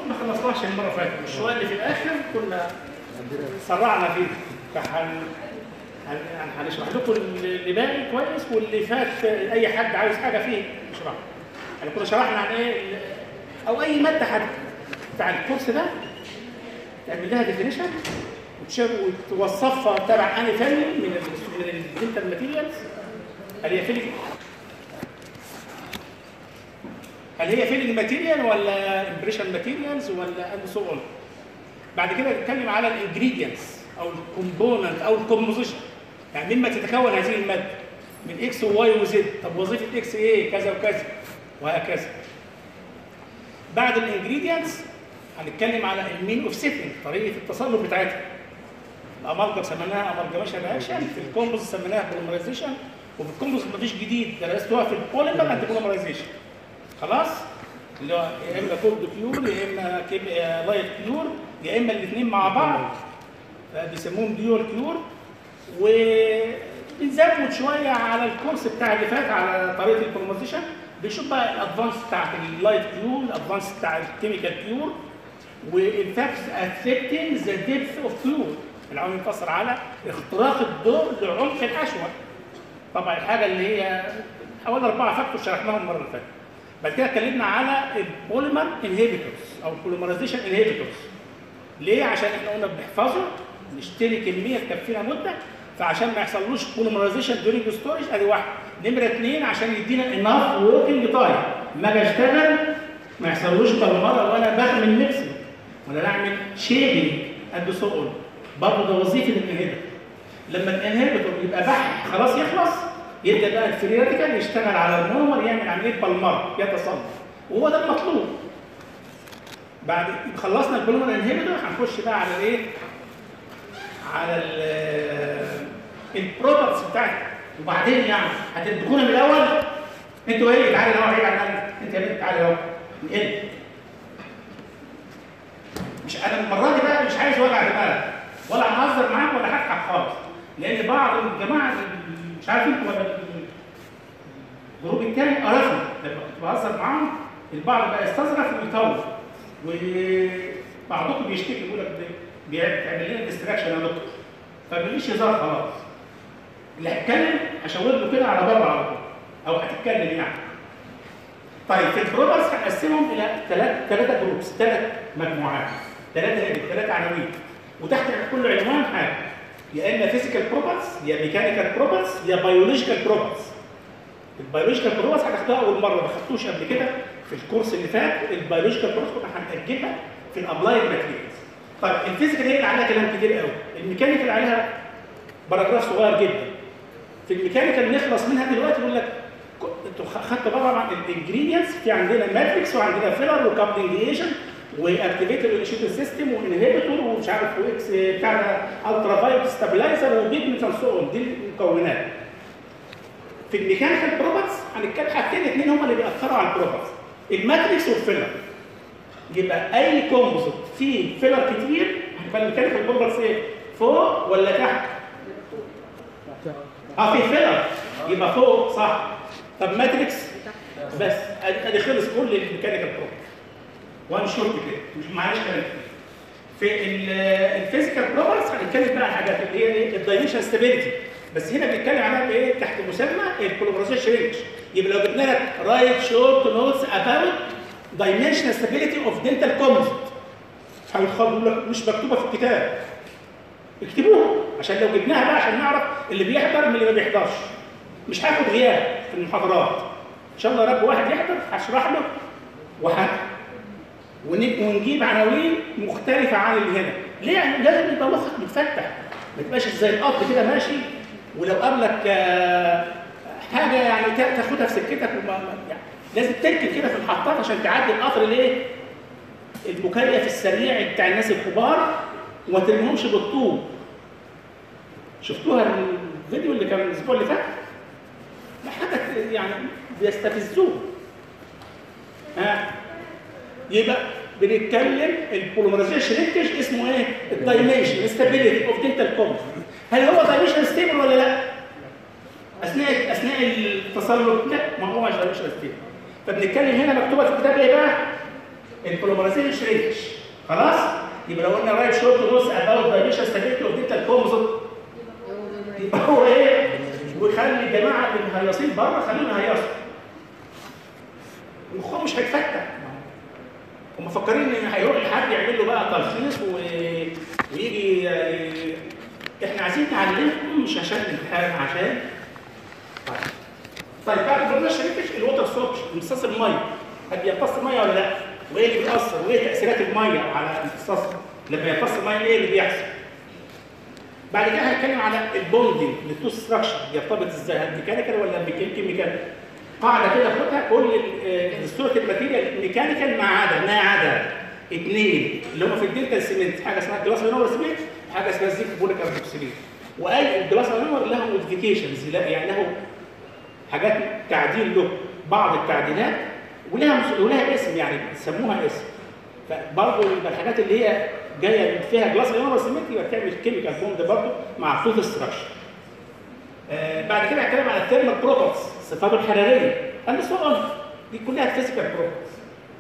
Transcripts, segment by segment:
ما خلصناش المره اللي فاتت، الشويه اللي في الاخر كنا سرعنا فيه، هنشرح لكم اللي باقي كويس، واللي فات اي حد عاوز حاجه فيه يشرحها. يعني كنا شرحنا عن ايه او اي ماده حد بتاع الكورس ده تعمل لها ديفينيشن وتوصفها تبع انهي فن من الدنتال ماتيريالز. هل هي فيلنج ماتيريال ولا امبريشن ماتيريالز ولا اند سو اون. بعد كده نتكلم على الانجريدينتس او الكومبوننت او الكومبوزيشن، يعني مما تتكون هذه الماده من اكس وواي وزد. طب وظيفه اكس ايه؟ كذا وكذا وهكذا. بعد الانجريدينتس هنتكلم على المين اوف سيتنج، طريقه التصرف بتاعتها. الامالجم سميناها امالجميشن رياكشن، في الكومبوز سميناها بوليمرايزيشن، وفي الكومبوز مفيش جديد درستوها في البوليمر انتي بوليمرايزيشن. خلاص؟ اللي هو يا اما كولد كيور يا اما لايت كيور يا اما الاثنين مع بعض، فبيسموهم ديول كيور. وبنزود شويه على الكورس بتاع اللي فات على طريقه البوليمرايزيشن، بنشوف بقى الادفانس بتاعت اللايت كيور، الادفانس بتاع الكيميكال كيور، والفاكتس افكتنج ذا ديبث اوف كيور، اللي عاوز يفسر على اختراق الضوء لعمق الحشوه. طبعا الحاجه اللي هي حوالي 4 فاكتور شرحناهم المره اللي فاتت. بعد كده اتكلمنا على البوليمر انهيبيتورز او البوليمرايزيشن انهيبيتورز. ليه؟ عشان احنا قلنا بنحفظه، نشتري كميه تكفينا مده، فعشان ما يحصلوش بوليمرايزيشن دورينج ستورج. ادي واحد. نمره 2 عشان يدينا اناف وركينج تايم، ما اجي اشتغل ما يحصلوش بالمره وانا بعمل ميكسنج ولا بعمل شيبنج اند سو اون. برضه ده وظيفه الانهيبيتور. لما الانهيبيتور يبقى بح خلاص يخلص، يبدا بقى الفري راديكال يشتغل على المونومر، يعمل عمليه بالمر، يتصلب، وهو ده المطلوب. بعد خلصنا البوليمر انهيبيتور هنخش بقى على الايه؟ على البرودكتس بتاعتها. وبعدين يعني هتدخلوا من الاول انتوا ايه؟ تعالى اهو عيب عنك انت يا بنت، تعالى اهو نقل. مش انا المره دي بقى مش عايز وجع دماغ ولا هنهزر معاك ولا هضحك خالص، لان بعض الجماعه مش عارف انتوا ولا الجروب الثاني قرفنا لما كنت بهزر معاهم، البعض بقى يستظرف ويطول، وبعضكم بيشتكي يقول لك بيعمل لنا ديستراكشن يا دكتور، فماليش هزار خلاص. اللي هيتكلم هشاور له كده على بره على طول، او هتتكلم يعني. طيب في البرودكتس هنقسمهم الى ثلاثه جروبس، 3 مجموعات، 3 عناوين، وتحت كل عنوان حاجه، يا اما فيزيكال بروبرتس يا ميكانيكال بروبرتس يا بيولوجيكال بروبرتس. البيولوجيكال بروبرتس هتاخدوها اول مره، ما خدتوش قبل كده في الكورس اللي فات. البيولوجيكال بروبرتس كنا هنأجلها في الابلايد ماتيريالز. طيب الفيزيكال هي اللي عليها كلام كتير قوي، الميكانيكال عليها باراجراف صغير جدا. في الميكانيكال نخلص منها دلوقتي، يقول لك انتوا خدتوا طبعا الانجريدينتس، في عندنا ماتريكس وعندنا فيلر وكابلنج ايجنت واكتيفيتور انيشيتور سيستم وانهبيتور ومش عارف واكس بتاع الترا فايولت ستابلايزر وبيجمنت اند سو اون. دي المكونات. في الميكانيكال بروبرتس هنتكلم حاجتين اثنين هم اللي بيأثروا على البروبرتس، الماتريكس والفيلر. يبقى اي كومبوزيت فيه فيلر كتير، يبقى الميكانيكال بروبرتس ايه؟ فوق ولا تحت؟ في فيلر يبقى فوق صح. طب ماتريكس بس ادي خلص كل الميكانيكال بروبرتس. وان شورت كده مش معلش كلام كتير. في الفيزيكال بروبرتس هنتكلم بقى عن حاجات اللي هي ايه؟ الدايمنشن ستابيليتي، بس هنا بنتكلم عنها بايه؟ تحت مسمى البوليمرايزيشن رينج. يبقى لو جبنا لك رايت شورت نوتس اباوت دايمنشن ستابيليتي اوف دنتال كومبوزيت، هيقول لك مش مكتوبه في الكتاب، اكتبوها عشان لو جبناها بقى عشان نعرف اللي بيحضر من اللي ما بيحضرش. مش هاخد غياب في المحاضرات ان شاء الله، رب واحد يحضر هشرح له ونجيب عناوين مختلفه عن اللي هنا. ليه؟ يعني لازم يبقى مخك متفتح، ما تبقاش زي القط كده ماشي، ولو قابلك حاجه يعني تاخدها في سكتك يعني لازم تركن كده في المحطات عشان تعدي القطر الايه؟ المكيف السريع بتاع الناس الكبار، وما ترميهمش بالطوب. شفتوها الفيديو اللي كان الاسبوع اللي فات؟ حاجه يعني بيستفزوه. يبقى بنتكلم البوليمرايزيشن رينج اسمه ايه؟ الدايمنشن ستابيليتي اوف دنتال كومبوزيت. هل هو دايمنشن ستيبل ولا لا؟ اثناء التسلق؟ لا، ما هو مش دايمنشن ستيبل. فبنتكلم هنا مكتوبه في الكتاب ايه بقى؟ البوليمرايزيشن شرينكج. خلاص؟ يبقى لو قلنا رايت شورت نص اباوت دايليشن ستابيليتي اوف ديتا كومبوزيت، يبقى هو ايه؟ ويخلي الجماعه اللي مهيصين بره خليهم يهيصوا. مخهم مش هيتفتح. هم مفكرين ان هيروح لحد يعمل له بقى تلخيص ويجي احنا عايزين نعلمكم مش عشان الامتحان، عشان طيب بعد ما شريكش الوتر سوربشن، امتصاص الميه، هل بيمتص الميه ولا لا؟ وايه اللي بيأثر؟ وايه تأثيرات الميه على امتصاصها؟ لما يمتص الميه ايه اللي بيحصل؟ بعد كده هنتكلم على البوندنج للتو ستراكشر بيرتبط ازاي؟ هل ميكانيكال ولا كيميكال؟ قاعده كده خدها، كل الهيستوريكال ماتيريال ميكانيكال ما عدا اثنين اللي هم في الدلتا سيمنت، حاجه اسمها جلاس لينور سيمنت، حاجه اسمها زيك بوليك اربوكسيلين. وقال الجلاس لينور له موديفيكيشنز، يعني له حاجات تعديل له بعض التعديلات ولها اسم، يعني بيسموها اسم. فبرضه يبقى الحاجات اللي هي جايه فيها جلاس لينور سيمنت يبقى بتعمل كيميكال بوند برضه مع التوث ستراكشر. بعد كده هتكلم على الثيرمال بروبرتيز، صفاته الحراريه، دي كلها فيزيكال بروبرتيز.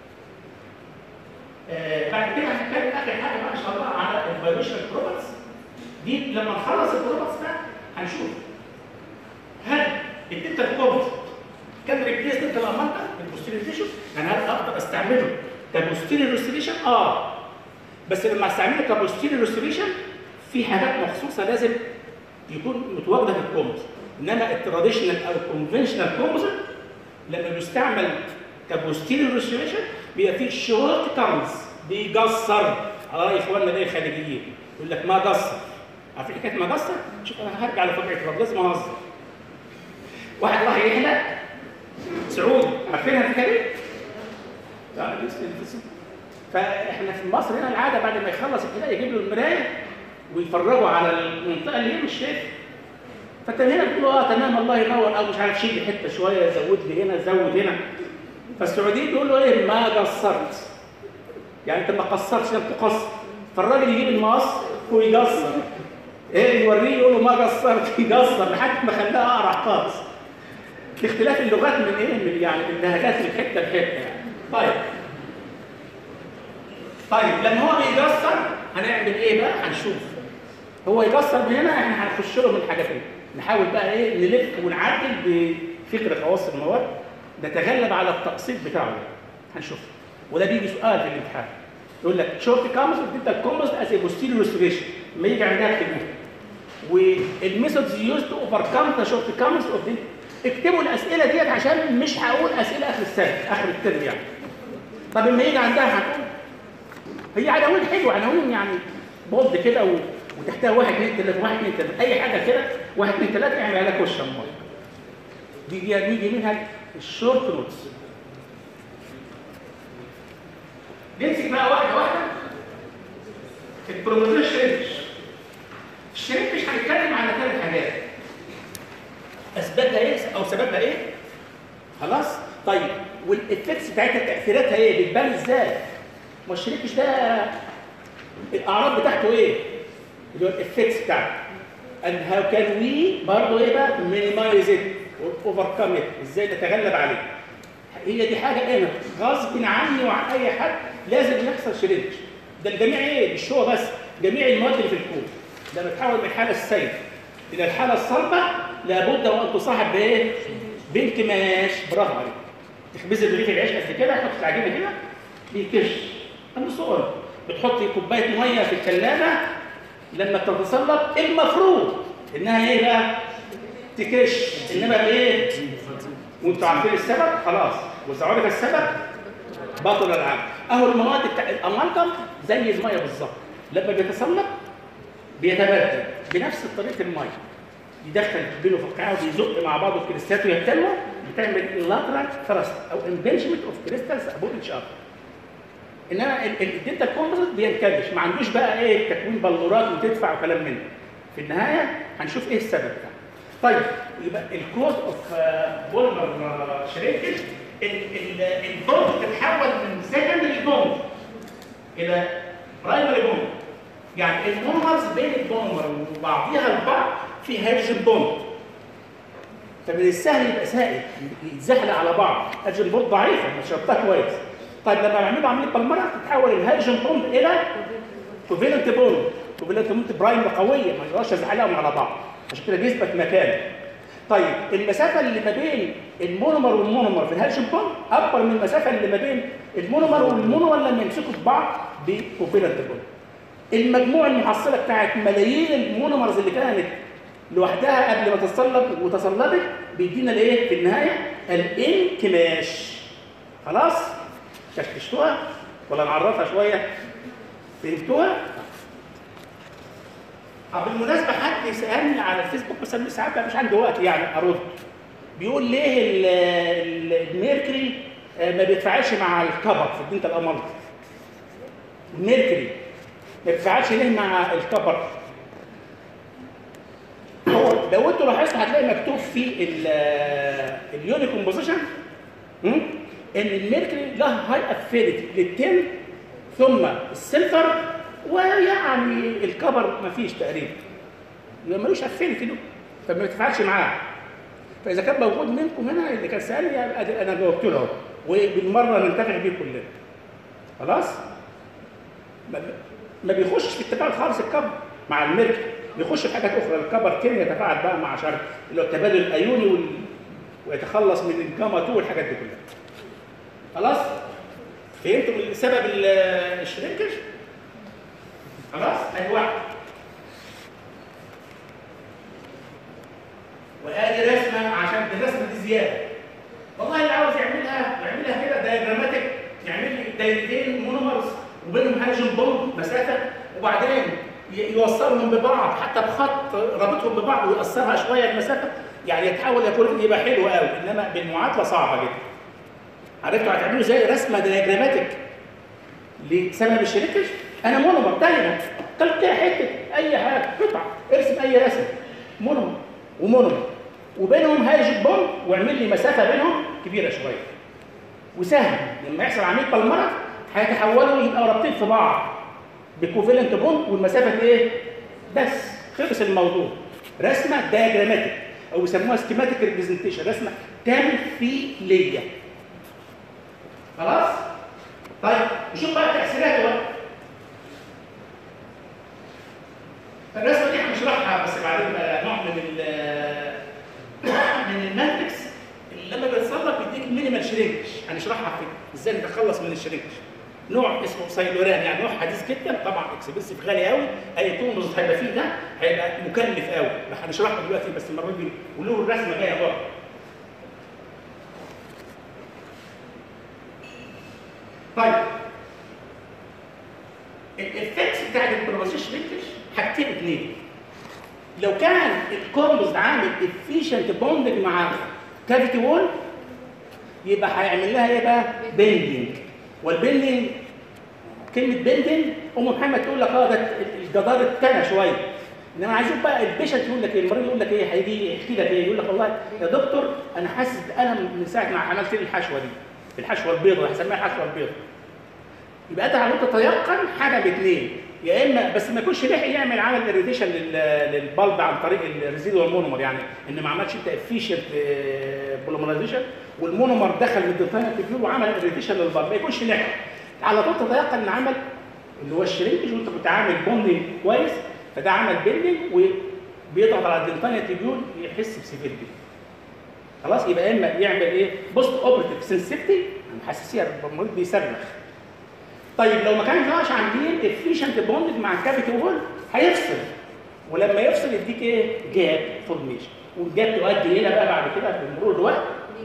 بعد كده هنتكلم اخر حاجه بقى ان شاء الله على البيولوجيكال بروبرتيز. دي لما نخلص البروبرتيز ده هنشوف هل الديتا كومبوزيت كان ريبليس ديتا الامانتا بالبوستيريور تيشو، يعني هل اقدر استعمله كبوستيريور ريستريشن؟ بس لما استعمله كبوستيريور ريستريشن في حاجات مخصوصه لازم يكون متواجده في الكومبوزيت، انما التراديشنال او الكونفنشنال كومبوزيت لما بيستعمل كبوستيريور ريستريشن بيبقى فيه شورت كارنز بيجسر على راي اخواننا ايه الخليجيين، يقول لك ما جسر. عارفين حكايه ما جسر؟ شوف انا هرجع لطبيعه الرب، لازم اهزر. واحد راح يحلق سعودي، عارفينها الحكايه دي؟ لا لسه. فاحنا في مصر هنا العاده بعد ما يخلص الحلاقه يجيب له المرايه ويفرجوا على المنطقه اللي هي مش شايفها. فانت هنا بتقول له تمام الله ينور، او مش عارف شيل حته شويه، زود لي هنا زود هنا. فالسعوديين بيقول له ايه؟ ما قصرت. يعني انت ما قصرتش، انت تقصر. فالراجل يجيب المقص ويقصر. ايه يوريه يقول له ما قصرت، يقصر لحد ما خلاها اقرع خالص. اختلاف اللغات من ايه؟ من يعني من لهجات من حته لحته يعني. طيب لما هو بيقصر هنعمل ايه بقى؟ هنشوف. هو يقصر من هنا، احنا هنخش له من حاجتين. نحاول بقى ايه؟ نلف ونعدل بفكر خواص المواد نتغلب على التقسيط بتاعه. هنشوف. وده بيجي سؤال في الامتحان. يقول لك شورت كامس اديتك كومبوست از بوستيريور ريستوريشن، لما يجي عندها اكتبوها. والميثودز يوز تو اوفركم ذا شورت كامس اوف دي. اكتبوا الاسئله ديت عشان مش هقول اسئله اخر السنه، اخر الترم يعني. طب لما يجي عندها هتقول هي عناوين حلوه، عناوين يعني بولد كده وتحتها 1 2 3 1 2 3 اي حاجه كده 1 2 3 اعمل عليها كويشن مارك. بيجي منها الشورت نوتس. نمسك بقى واحده واحده. البروموتير شرينكش. الشرينكش هنتكلم على 3 حاجات. اسبابها ايه او سببها ايه؟ خلاص؟ طيب والافكتس بتاعتها تاثيراتها ايه؟ بتبان ازاي؟ ما الشرينكش ده الاعراض بتاعته ايه؟ اللي هو الافكتس بتاعته. and how can we برضه ايه بقى؟ minimize it or overcome it، ازاي نتغلب عليه؟ هي دي حاجه انا غصب عني وعن اي حد لازم يحصل شرينكش. ده الجميع ايه؟ مش هو بس، جميع المواد اللي في الكون. لما تحول من الحاله السيئه الى الحاله الصلبه لابد وان تصاحب بايه؟ بانكماش. برافو عليك. تخبزي رغيف العيش قد كده، تحط العجينه كده بيكش. عنده سؤال، بتحطي كوبايه ميه في الثلاجه لما تتصلب المفروض انها ايه بقى؟ تكش، انما بايه؟ وانتوا عارفين السبب خلاص، وزعوا لك السبب بطل العمل. اهو المواد بتاع الامالجم زي الميه بالظبط، لما بيتصلب بيتبدل بنفس طريقه الميه، يدخل بينه فقاعه وبيزق مع بعض الكريستالات وهي بتنمو، بتعمل لاترال ثرست او امبنجمنت اوف كريستالز ابوت اتش ار. انما الدنتا كومبوزيت بينكمش، ما عندوش بقى ايه تكوين بلورات وتدفع وكلام من ده. في النهايه هنشوف ايه السبب بتاعه. طيب يبقى الكوز اوف بولمر شرينكج، البوند بتتحول من سكندري بوند الى برايمري بوند. يعني المونرز بين البولمر وبعضيها البعض في هيدروجين بوند. فمن السهل يبقى سائل يتزحلق على بعض، هيدروجين بوند ضعيفه مش شرطها كويس. طيب لما بعملوا عمليه بالمره تتحول الهيدروجين بوند الى كوفالنت بوند. كوفالنت بوند برايم قويه ما يقدرش يزعلهم على بعض، عشان كده يثبت مكانه. طيب المسافه اللي ما بين المونومر والمونومر في الهيدروجين بوند اكبر من المسافه اللي ما بين المونومر والمونومر لما يمسكوا في بعض بكوفالنت بوند. المجموع المحصله بتاعت ملايين المونومرز اللي كانت لوحدها قبل ما تتصلب وتصلبت بيدينا الايه في النهايه؟ الانكماش. خلاص؟ كشفتوها ولا نعرفها شويه؟ فهمتوها؟ بالمناسبه حد يسالني على الفيسبوك بس انا ساعات مش عندي وقت يعني ارد. بيقول ليه الميركوري ما بيتفاعلش مع الكبر في الدنتال امالجم؟ الميركوري ما بيتفاعلش ليه مع الكبر؟ هو لو انتوا لاحظتوا هتلاقي مكتوب في اليوني كومبوزيشن ان الميركوري له هاي افينيتي للتن ثم السلفر ويعني الكبر ما فيش تقريبا، ملوش افينيتي له فما بيتفاعلش معاه. فاذا كان موجود منكم هنا اللي كان سالني انا جاوبت له اهو، وبالمره ننتفع بيه كلنا. خلاص؟ ما بيخشش في التفاعل خالص الكبر مع الميركوري، بيخش في حاجات اخرى. الكبر كيمياء يتفاعل بقى مع شرط اللي هو التبادل الايوني ويتخلص من الجاما 2 والحاجات دي كلها. خلاص؟ فهمتوا سبب الشرينكج؟ خلاص؟ ادي واحد. وادي رسمه عشان الرسمه دي زياده. والله اللي عاوز يعملها كده دايجراماتيك، يعمل لي دايرتين مونومرز وبينهم هيدروجين بوند مسافه وبعدين يوصلهم ببعض حتى بخط رابطهم ببعض ويقصرها شويه المسافه، يعني يتحول يكون يبقى حلو قوي، انما بالمعادله صعبه جدا. عرفتوا هتعملوا زي رسمه دايجراماتيك لسبب الشرينكج؟ انا مونومر دايما كده حته اي حاجه قطعه ارسم اي رسم مونومر ومونومر وبينهم هيدروجين بوند واعمل لي مسافه بينهم كبيره شويه وسهل لما يحصل عمليه بالمره هيتحولوا يبقوا رابطين في بعض بكوفالنت بوند والمسافه ايه؟ بس خلص الموضوع. رسمه دايجراماتيك او بيسموها سكيماتيك ريبريزنتيشن، رسمه تمثيليه. خلاص؟ طيب نشوف بقى تاثيراته بقى. الرسمه دي هنشرحها بس بعدين بقى نوع من الماتريكس اللي لما بيتصلب بيديك مينيمال شرينكج، هنشرحها ازاي نتخلص من الشرينكج. نوع اسمه سايلوران، يعني نوع حديث جدا طبعا اكسبنسيف غالي قوي، اي كومبوزيت هيبقى فيه ده هيبقى مكلف قوي، هنشرحه دلوقتي بس المره دي وله الرسمه جايه بره. طيب الافكتس بتاعت البروسيس شرينكج حاجتين اثنين. لو كان الكومبوزيت عامل افيشنت بوندنج مع كافيتي وول يبقى هيعمل لها ايه بقى؟ بيندنج. والبيندنج كلمه بيندنج محمد تقول لك ده الجدار اتنى شويه، انما عايزين بقى البيشنت يقول لك ايه؟ المريض يقول لك ايه؟ هيجي يحكي لك ايه؟ يقول لك والله يا دكتور انا حاسس بالم من ساعه ما عملت لي الحشوه دي، الحشوه البيضاء هسميها الحشوه البيضاء. يبقى انت عملت تيقن حاجه باثنين، يا اما بس ما يكونش لحق يعمل عمل اريتيشن للبلب عن طريق الريزيدوال مونومر، يعني ان ما عملش انت افيشنت بوليمرايزيشن والمونومر دخل للديفاينت تيبيول وعمل اريتيشن للبلب، ما يكونش لحق. على طول تتيقن ان عمل اللي هو الشرينكج وانت كنت عامل بوندنج كويس، فده عمل بيندنج وبيضغط على الديفاينت تيبيول يحس بسيفيرتي. خلاص؟ يبقى اما يعمل ايه؟ بوست اوبرتيف سنسيتي، حساسيه المريض بيصرخ. طيب لو ما كانش عاملين افيشنت بوندنج مع الكافيتي وول هيفصل، ولما يفصل يديك ايه؟ جاب فورميشن، والجاب تؤدي الى بقى بعد كده بمرور الوقت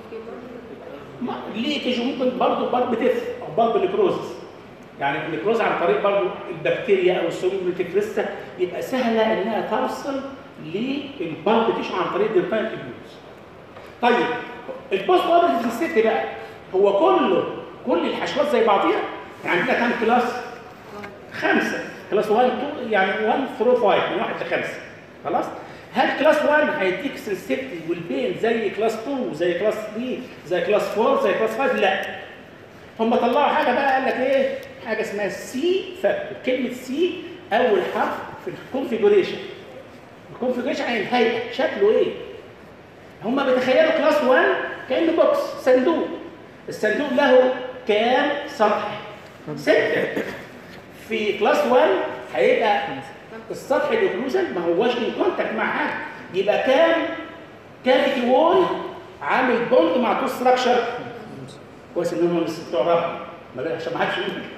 ليكج، وممكن برضه بتفصل او برضه نيكروزس، يعني النيكروز عن طريق برضه البكتيريا او السومبليتيكريستا يبقى سهله انها توصل للبلب تيشو عن طريق الديفاينت تيبيولز. طيب البوست اوبرتيف سيستم بقى هو كل الحشوات زي بعضيها، يعني عندنا كام كلاس؟ 5 كلاس 1 2 يعني 1 ثرو 5 من 1 ل 5. خلاص؟ هل كلاس 1 هيديك سنسيتي والبين زي كلاس 2 زي كلاس 3 زي كلاس 4 زي كلاس 5؟ لا. هم طلعوا حاجه بقى قال لك ايه؟ حاجه اسمها سي فاكتور. كلمه سي اول حرف في الكونفيجريشن. الكونفيجريشن يعني الهيئه شكله ايه؟ هم بيتخيلوا كلاس 1 كانه بوكس صندوق. الصندوق له كام سطح؟ 6. في كلاس 1 هيبقى السطح الاوكلوزال ما هواش ان كونتاكت مع حاجه، يبقى كام كافيتي وول عامل بوند مع تو ستراكشر. كويس ان هم لسه بتوع رابعه عشان ما حدش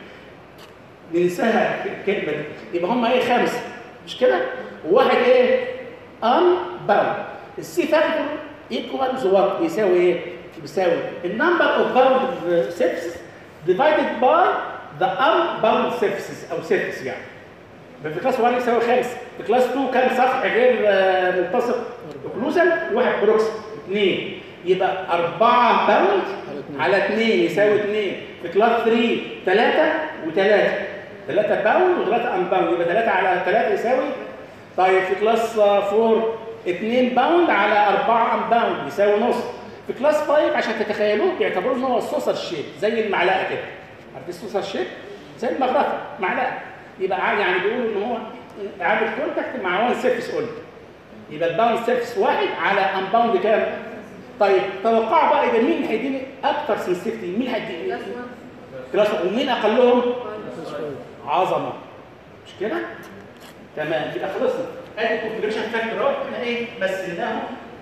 ننساها الكلمه دي. يبقى هم ايه؟ 5 مش كده؟ وواحد ايه؟ ان باوند. السي فاكتور ايكوالز وات؟ بيساوي ايه؟ بيساوي النمبر اوف باوند سيرفيسز ديفايدد باي ذا ان باوند سيرفيسز او سيرفيس يعني. في كلاس 1 يساوي 5، في كلاس 2 كان سطح غير ملتصق اوكلوزال وواحد بروكس 2، يبقى 4 باوند على 2 يساوي 2. في كلاس 3 3 و3، 3 باوند و3 ان باوند، يبقى 3 على 3 يساوي. طيب في كلاس 4 2 باوند على 4 ان باوند يساوي نص. في كلاس 5 عشان تتخيلوه بيعتبروه ان هو السوسر شيب زي المعلقه كده. عارف السوسر شيب؟ زي المغرفه معلقه. يبقى يعني بيقولوا ان هو عامل كونتاكت مع 1 سيرفيس اونلي. يبقى الباوند سيرفيس 1 على ان باوند كام؟ طيب توقعوا بقى اذا مين هيديني اكتر سنسيتيفيتي؟ مين هيديني؟ كلاس 1. ومين اقلهم؟ عظمه. مش كده؟ تمام. يبقى خلصنا. ادي الكونفجريشن فاكتور احنا ايه؟ مثلناهم.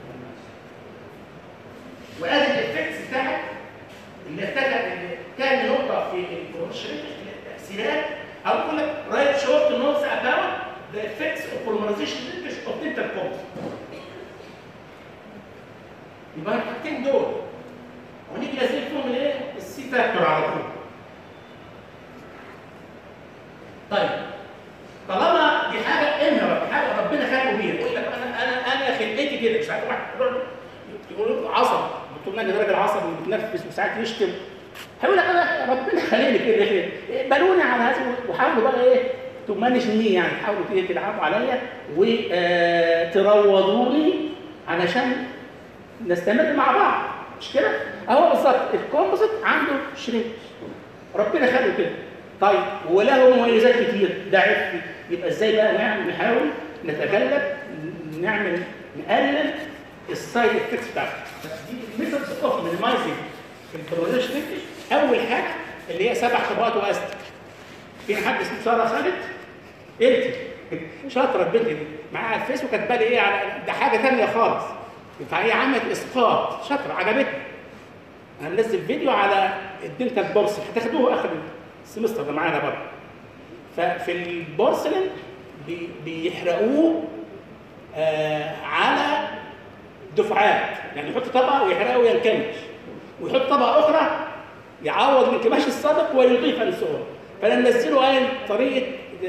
وادي الافكتس بتاعت اللي كان نقطه في البروشن التاثيرات او بقول لك رايت شورت نوتس اباوت ذا افكتس اوف بوليمرايزيشن اوف دنتال كومز. يبقى الحاجتين دول ونيجي لازم فيهم الايه؟ السي فاكتور على طول. طيب طالما دي حاجه حاجه ربنا خلقه بيها، يقول لك انا خلقتي كده. مش عارف واحد يقول عصب دكتور ناجي درجه العصب وبتنفس وساعات يشتم، هيقول لك انا ربنا خلقني كده. اقبلوني على هذا وحاولوا بقى ايه؟ تمانش مني يعني، تحاولوا كده تلعبوا عليا وتروضوني علشان نستمر مع بعض. مش كده؟ اهو بالظبط الكومبوزيت عنده شريك ربنا خلقه كده. طيب وله مميزات كتير، ده عيب. يبقى ازاي بقى نحاول نتغلب نقلل السايد افكتس بتاعته. دي الميثودز اوف مينيمايزنج البروزيشن. اول حاجه اللي هي 7 طبقات واستك. في حد اسمه ساره خالد؟ انت شاطره البنت دي معاها على الفيس وكاتبه لي ايه على ده حاجه ثانيه خالص. فهي عملت اسقاط شاطره عجبتني. انا منزل فيديو على الدنتال بورسلين، هتاخدوه اخر السمستر ده معانا برضه. ففي البورسلين بيحرقوه على دفعات، يعني يحط طبقه ويحرقه وينكمش، ويحط طبقه اخرى يعوض الانكماش السابق ويضيف السؤال. فانا منزله قال طريقه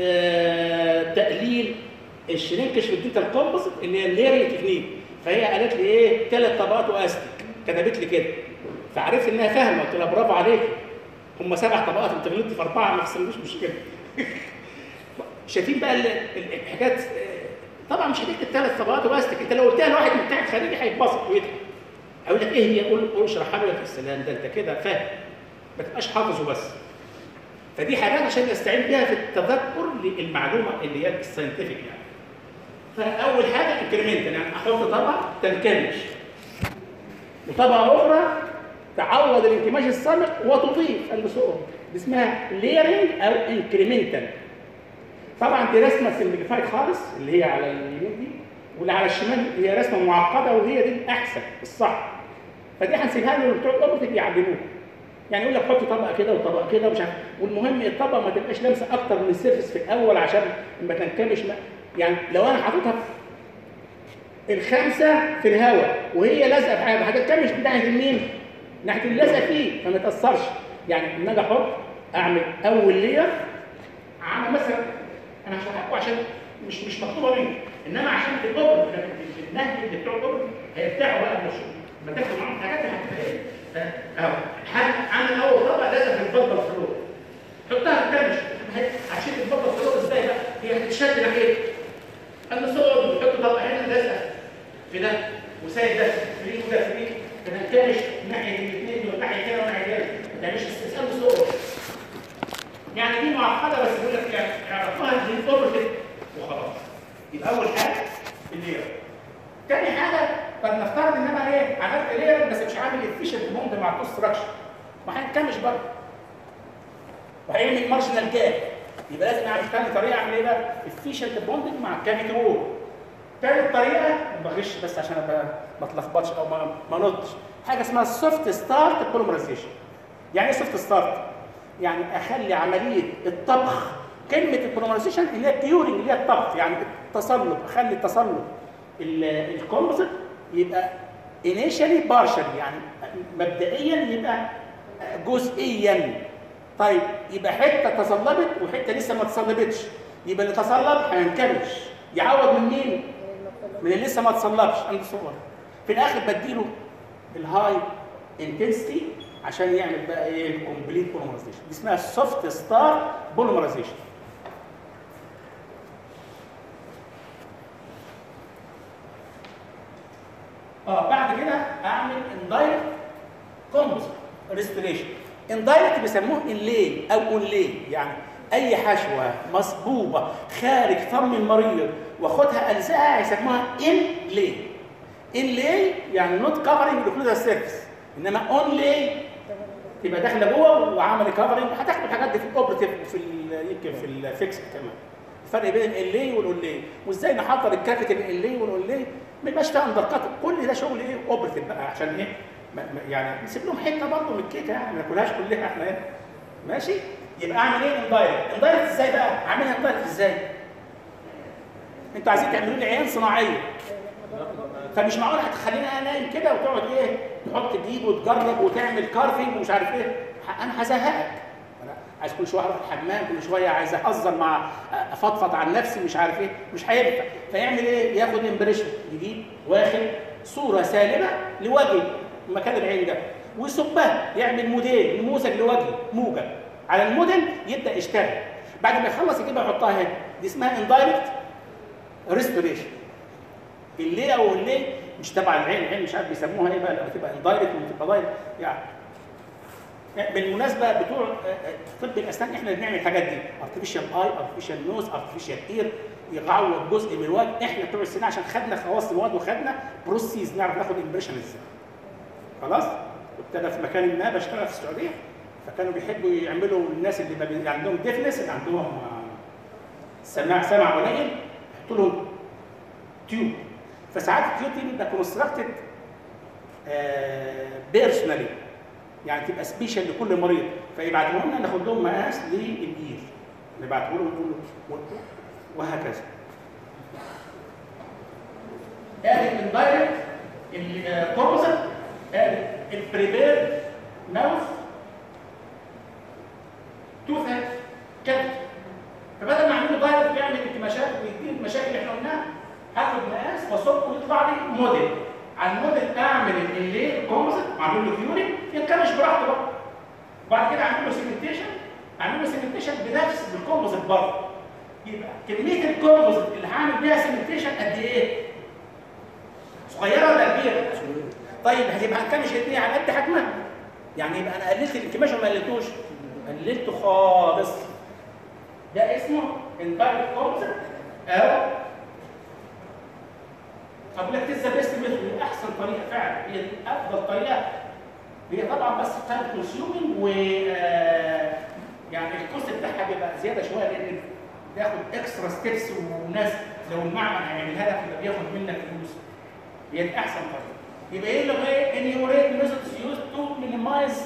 تقليل الشرينكش في الدنتال كومبوزيت اللي هي الليرنج تكنيك. فهي قالت لي ايه؟ 3 طبقات واستك، كتبت لي كده. فعرفت انها فاهمه، قلت لها برافو عليك. هم 7 طبقات انت غلطت في 4 ما تسموش مشكله. شايفين بقى الحاجات. طبعا مش هتكتب 3 طبقات وبستك، انت لو قلتها لواحد مبتعد خارجي هيتبسط ويضحك. هيقول لك ايه هي؟ قول اشرحها له. يا السلام، ده انت كده فاهم، ما تبقاش حافظه بس. فدي حاجات عشان نستعين بيها في التذكر للمعلومه اللي هي الساينتفك يعني. فاول حاجه انكريمنتال، يعني احط طبقه تنكمش وطبقه اخرى تعوض الانكماش السابق وتضيف النسوء، دي اسمها ليرنج او انكريمنتال. طبعا دي رسمه سمبليفايد خالص اللي هي على اليمين دي، واللي على الشمال هي رسمه معقده وهي دي الاحسن الصح. فدي هنسيبها له بتوع الاوبرتيف يعلموه. يعني يقول لك حط طبقه كده وطبقه كده ومش عارف، والمهم الطبقه ما تبقاش لامسه اكتر من السيرفس في الاول عشان ما تنكمش. يعني لو انا حاططها ال5 في الهواء وهي لازقه في حاجه هتنكمش ناحيه اليمين، ناحيه اللي لازقه فيه، فما تاثرش. يعني لما اجي احط اعمل اول لير عامل مثلا، انا هشرح لكم عشان مش مطلوبه مني، انما عشان في الاوبر في النهج اللي بتوع الاوبر هيرتاحوا بقى من الشغل. لما تاخدوا معاهم حاجات هتبقى اهو عامل اول طبقه لازم في البلبل فلور، حطها في الكمش هتشيل البلبل فلور ازاي بقى؟ هي هتتشد ناحيه النسوء، بتحط طبقه هنا لازقه في ده وسايب ده فري وده فري، فننكمش ناحيه الاثنين دول، ناحيه كده وناحيه كده، ده مش استسهال نسوء. يعني دي معقده بس بيقول لك يعني اعرفوها دي اوبرتيف وخلاص. يبقى اول حاجه اللير. تاني حاجه طب نفترض ان انا ايه عملت لير بس مش عامل افيشنت بوند مع تو ستراكشر، ما هينكمش برضه. وهيعمل مارجنال جاب. يبقى لازم اعمل ثاني طريقه اعمل ايه بقى؟ efficient bonding مع الكافيتي وول. ثالث طريقه بغش بس عشان ابقى ما اتلخبطش او ما نطش، حاجه اسمها السوفت ستارت بوليمرايزيشن. يعني ايه سوفت ستارت؟ يعني اخلي عمليه الطبخ، كلمه البوليمرايزيشن اللي هي كيورنج اللي هي الطبخ، يعني التصلب، اخلي التصلب الكومبوزيت يبقى انيشالي بارشل، يعني مبدئيا يبقى جزئيا. طيب يبقى حته تصلبت وحته لسه ما تصلبتش، يبقى اللي تصلب هينكمش، يعوض من مين؟ من اللي لسه ما تصلبش. عنده صور. في الاخر بديله الهاي انتنسيتي عشان يعمل بقى ايه؟ الكومبليت بوليمرايزيشن. دي اسمها السوفت ستار بوليمرايزيشن. بعد كده اعمل اندايركت كومبوزيت ريستوريشن. اندايركت بيسموه انلي او اونلي، يعني اي حشوه مصبوبه خارج فم المريض واخدها الزقها يسموها انلي. انلي يعني نوت كفرنج الاوكلوزال سيرفيس، انما اونلي تبقى داخله جوه وعمل كفرنج. هتاخد الحاجات دي في الاوبرتيف يمكن في الفيكس كمان. الفرق بين الانلي والاونلي وازاي نحضر الكافيتي بين الانلي والاونلي ما يبقاش فيها اندركات. كل ده شغل ايه؟ اوبرتيف بقى، عشان ايه؟ يعني نسيب لهم حته برضه من الكيكه، يعني ما ناكلهاش كلها احنا هنا. ماشي؟ يبقى اعمل ايه؟ اندايركت. اندايركت ازاي بقى؟ اعملها اندايركت ازاي؟ انتوا عايزين تعملوا لي عيان صناعيه، فمش معقول هتخليني انا نايم كده وتقعد ايه؟ تحط ايد وتجرب وتعمل كارفنج ومش عارف ايه. انا هزهقك. عايز كل شويه اروح الحمام، كل شويه عايز اهزر مع افضفض عن نفسي مش عارف ايه، مش هينفع. فيعمل ايه؟ ياخد امبريشن، يجيب واخد صوره سالبه لوجه مكان العين ده ويصبها، يعمل موديل نموذج لوجه موجب على الموديل، يبدا يشتغل. بعد ما يخلص يجيبها يحطها هنا. دي اسمها اندايركت ريستوريشن. اللي او اللي مش تبع العين مش عارف بيسموها ايه بقى، لما تبقى اندايركت وتبقى دايركت. يعني بالمناسبه بتوع طب الاسنان احنا اللي بنعمل الحاجات دي، ارتفيشال اي، ارتفيشال نوز، ارتفيشال اير، يعوض جزء من الوجه. احنا بتوع السنان عشان خدنا خواص المواد وخدنا بروسيس نعرف ناخد امبريشن ازاي. خلاص؟ كنت انا في مكان ما بشتغل في السعوديه، فكانوا بيحبوا يعملوا الناس اللي عندهم ديفنس، اللي عندهم سمع قليل، يحطوا لهم تيوب. فساعات التيوب دي بتبقى كونستراكتد بيرسونالي، يعني تبقى سبيشال لكل مريض، فيبعتوا لنا ناخد لهم مقاس للاير، نبعته لهم وهكذا. ادي الاندايركت الكومبوزيت، ادي البريبير ماوث توث كده. فبدل ما اعمله دايركت يعمل انكماشات ويديني المشاكل اللي احنا قلناها، هاخد مقاس واصبه ويطلع لي موديل. على الموديل اعمل اللي الكومبوزيت، اعمل له كيورنج، ينكمش براحته بقى. وبعد كده اعمل له سيمنتيشن، بنفس الكومبوزيت برضه. يبقى كميه الكومبوزيت اللي هعمل بيها سيمنتيشن قد ايه؟ صغيره ولا كبيره؟ طيب هتبقى هنكمش الاثنين على قد حجمها. يعني يبقى انا قللت الانكماش ولا ما قللتوش؟ قللته خالص. ده اسمه اندايركت كومبوزيت، او اقول لك ذا بيست ميثود، احسن طريقه فعلا، هي افضل طريقه. هي طبعا بس تايم كونسيومينج، و يعني الكوست بتاعها بيبقى زياده شويه، لان بياخد اكسترا ستيبس، وناس لو المعمل هيعملها لك يبقى بياخد منك فلوس. هي احسن طريقه. يبقى ايه اللي هي انيوريت ميثودز يوز تو مينيمايز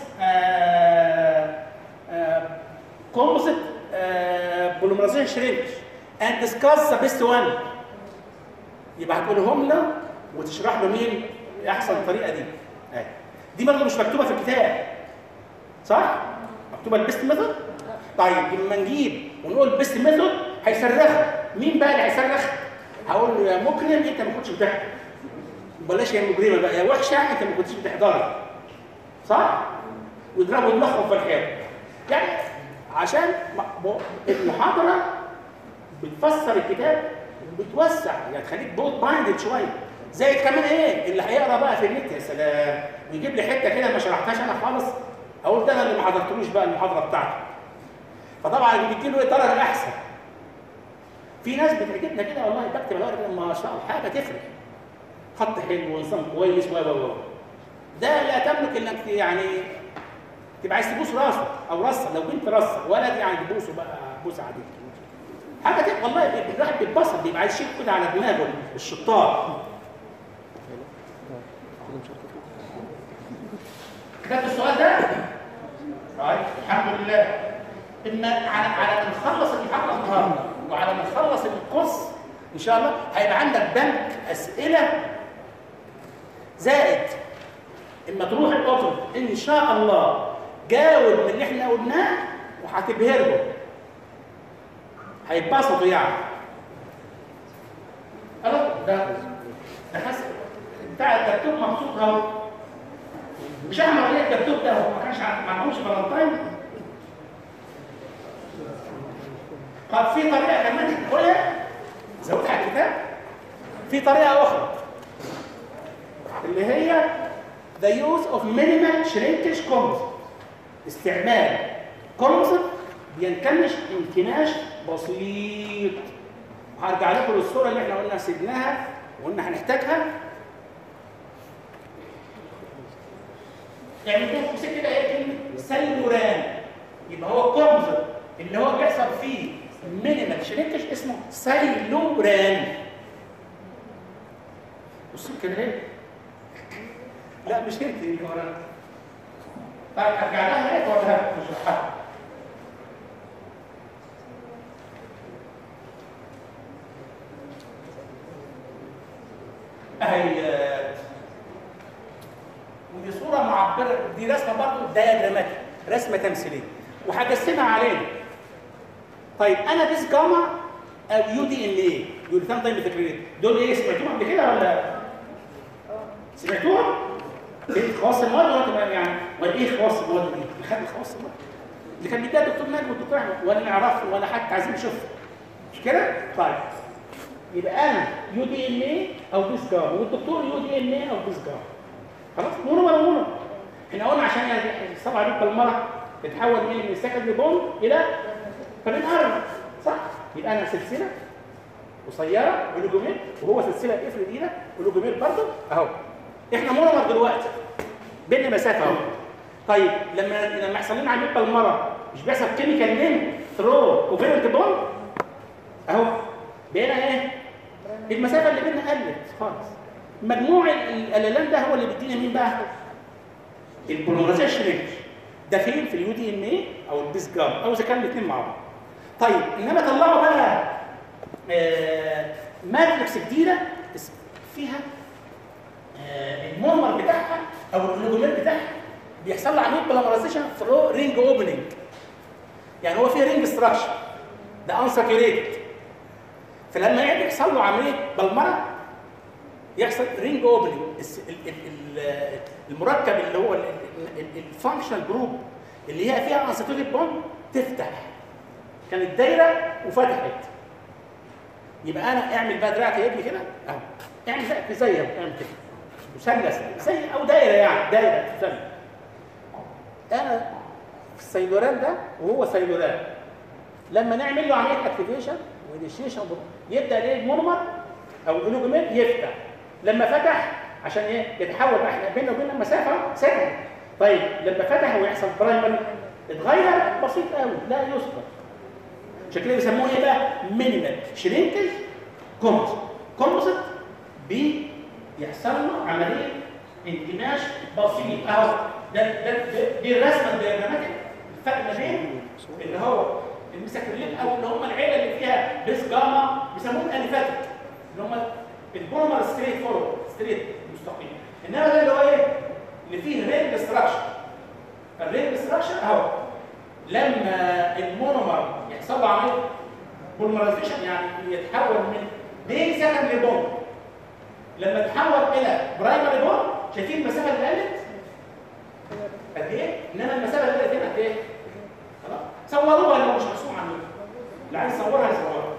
كومبوزيت بوليمرايزيشن شرينكج اند ديسكاس ذا بيست وان. يبقى هتقولهم له وتشرح له مين احسن طريقه دي. دي برضه مش مكتوبه في الكتاب، صح؟ مكتوبه البيست ميثود. طيب لما نجيب ونقول البيست ميثود هيصرخ مين بقى اللي هيصرخ؟ هقول له يا مكرم انت ما كنتش بتحضر، بلاش يا مجرمه بقى، يا وحشه انت ما كنتش بتحضري، صح؟ ويضربوا دماغهم في الحيط. يعني عشان المحاضره بتفسر الكتاب وبتوسع، يعني تخليك بوت بايندد شويه. زي كمان ايه اللي هيقرا بقى في النت، يا سلام، ويجيب لي حته كده ما شرحتهاش انا خالص، اقول ده انا اللي ما حضرتلوش بقى المحاضره بتاعته. فطبعا بيديله ايه درجه احسن. في ناس بتعجبنا كده والله، بكتب الورقه ما شاء الله حاجه تفرق، خط حلو ونظام كويس و ده لا تملك انك يعني تبقى عايز تبوس راسه او راسه، لو بنت راسه، ولد يعني تبوسه بقى بوسه عاديه. حاجه كده والله الواحد بيتبسط، بيبقى عايز يشيل كده على دماغه الشطار. كتبت السؤال ده؟ طيب الحمد لله. ان على ما نخلص المحاضره النهارده وعلى ما نخلص الكورس ان شاء الله هيبقى عندك بنك اسئله زائد اما تروح الاوتو ان شاء الله جاوب من اللي احنا قلناه وهتبهرهم، هيتبسطوا يعني. خلاص ده حاسس بتاع الدكتور مبسوط اهو. مش احنا قلنا الدكتور ده هو ما كانش معهوش فالنتاين. طب في طريقه كمان تقولها زودها على الكتاب، في طريقه اخرى اللي هي the use of minimal shrinkage composite، استعمال كومبوزيت بينكمش انكماش بسيط. هرجع لكم للصوره اللي احنا قلنا سيبناها وقلنا هنحتاجها. يعني انتوا بصوا كده ايه كلمه سيلوران، يبقى هو الكومبوزيت اللي هو بيحصل فيه مينيمال شرينكج اسمه سيلوران. بصوا كده ايه؟ لا مش انت اللي ورانا. طيب ارجع لها ايه ولا مش هحط. اهي ودي صوره معبره، دي رسمه برضه دايجراماتيك، رسمه تمثيليه وهقسمها علينا. طيب انا بيس جاما او يو دي ان ايه، يوريثان دايم تكرير، دول ايه سمعتوهم قبل كده ولا؟ سمعتوهم؟ ايه خواص المواد ولا يعني ولا ايه خواص المواد دي؟ اللي خد خواص المواد اللي كان بيديها الدكتور نجم والدكتور احمد ولا نعرفه ولا حتى عايزين نشوفه. مش كده؟ طيب يبقى انا يو دي ان ايه او بيس جاما والدكتور يو دي ان ايه او بيس جاما. خلاص مونو ولا مونو؟ احنا قلنا عشان السبعه دي بالمره تتحول من سكندري بوند الى فبنقرب صح؟ يبقى انا سلسله قصيره ولوجومير وهو سلسله افرد ايدك ولوجومير برضه اهو. احنا مونومر دلوقتي بيننا مسافه اهو. طيب لما يحصل لنا عمليه بالمره مش بيحصل كيميكال نيم ثرو كوفيرنت بوند اهو. بقينا ايه؟ المسافه اللي بيننا قلت خالص. مجموع الالان ده هو اللي بيدينا مين بقى؟ البوليمرايزيشن رينج. ده فين؟ في اليو دي ان ايه او البيس جام او اذا كان الاثنين مع بعض. طيب انما طلعوا بقى ماتريكس جديده فيها المونمر بتاعها او الاوليجومير بتاعها بيحصل له عمليه بوليمرايزيشن ثرو رينج اوبننج. يعني هو فيه رينج ستراكشر ده انساتوريتد، فلما يحصل له عمليه بلمره يحصل رينج اوبننج. المركب اللي هو الفانكشنال جروب اللي هي فيها انساتوريتد بوند تفتح. كانت دايره وفتحت. يبقى انا اعمل بقى دراعك يا ابني كده اهو، اعمل زي اعمل كده مثلث زي او دايره، يعني دايره مثلث. انا في السيلوران ده وهو سيلوران لما نعمل له عمليه اكتيفيشن وانيشيشن يبدا ايه المونومر او الاوليجومير يفتح. لما فتح عشان ايه يتحول بقى، احنا بيننا وبين المسافه سكند. طيب لما فتح ويحصل برايمري اتغير بسيط قوي لا يذكر. عشان كده بيسموه ايه بقى؟ مينيمال شرينكج كومبوزيت. كومبوزيت بيحصل له عمليه انكماش بسيط اهو. دي الرسمه الدياجراماتيك الفرق ما بين اللي هو المسكرين او اللي هم العيله اللي فيها بيس جاما بيسموهم اليفاتيك اللي هم البوليمر ستريت فورورد ستريت مستقيم. انما ده اللي هو ايه؟ اللي فيه رينج ستراكشر. الرينج ستراكشر اهو لما المونومر يحصل له عمليه بوليمرايزيشن يعني يتحول من دي سكندري بوند لما يتحول الى برايمري بوند. شايفين المسافه اللي قلت قد ايه؟ انما المسافه اللي قلت هنا قد ايه؟ خلاص صوروها لو مش مرسوم عندكم. اللي عايز يصورها يصورها.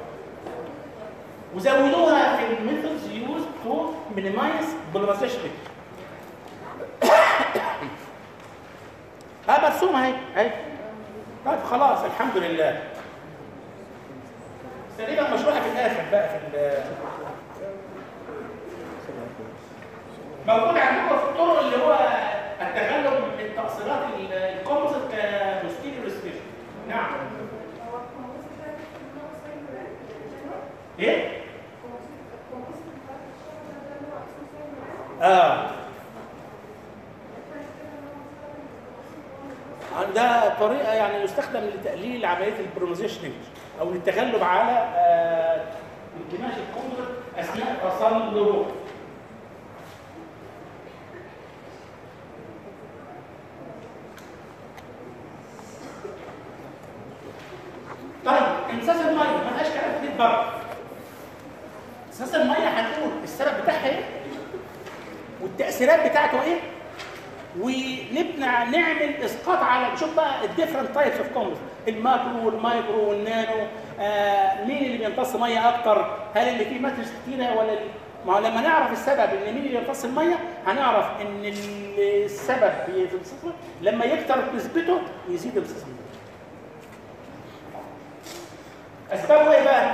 وزودوها في الميثودز يوز تو مينيمايز بوليمرايزيشن. مرسومه اهي. طيب خلاص الحمد لله. تقريبا مشروعها في الاخر بقى في موجود عندكم في الطرق اللي هو التغلب من تقسيم تفصيلات الكومبوزيت كبوستيريور ريسبيشن. نعم. ايه؟ ده طريقه يعني يستخدم لتقليل عمليه البرونيزيشننج او للتغلب على انكماش الكومبوزيت اثناء تصلبه. طيب امتصاص الميه ما فيهاش كلام كتير برضه. امتصاص الميه هنقول السبب بتاعها ايه؟ والتاثيرات بتاعته ايه؟ ونبنى نعمل اسقاط على نشوف بقى الديفرنت تايبس اوف كومبوزيت، الماكرو والمايكرو والنانو. مين اللي بيمتص ميه اكتر؟ هل اللي فيه ماتريكس كتيره ولا ما هو لما نعرف السبب ان مين اللي بيمتص الميه هنعرف ان السبب في امتصاصه لما يكتر نسبته يزيد امتصاص الميه. اسبابه ايه بقى؟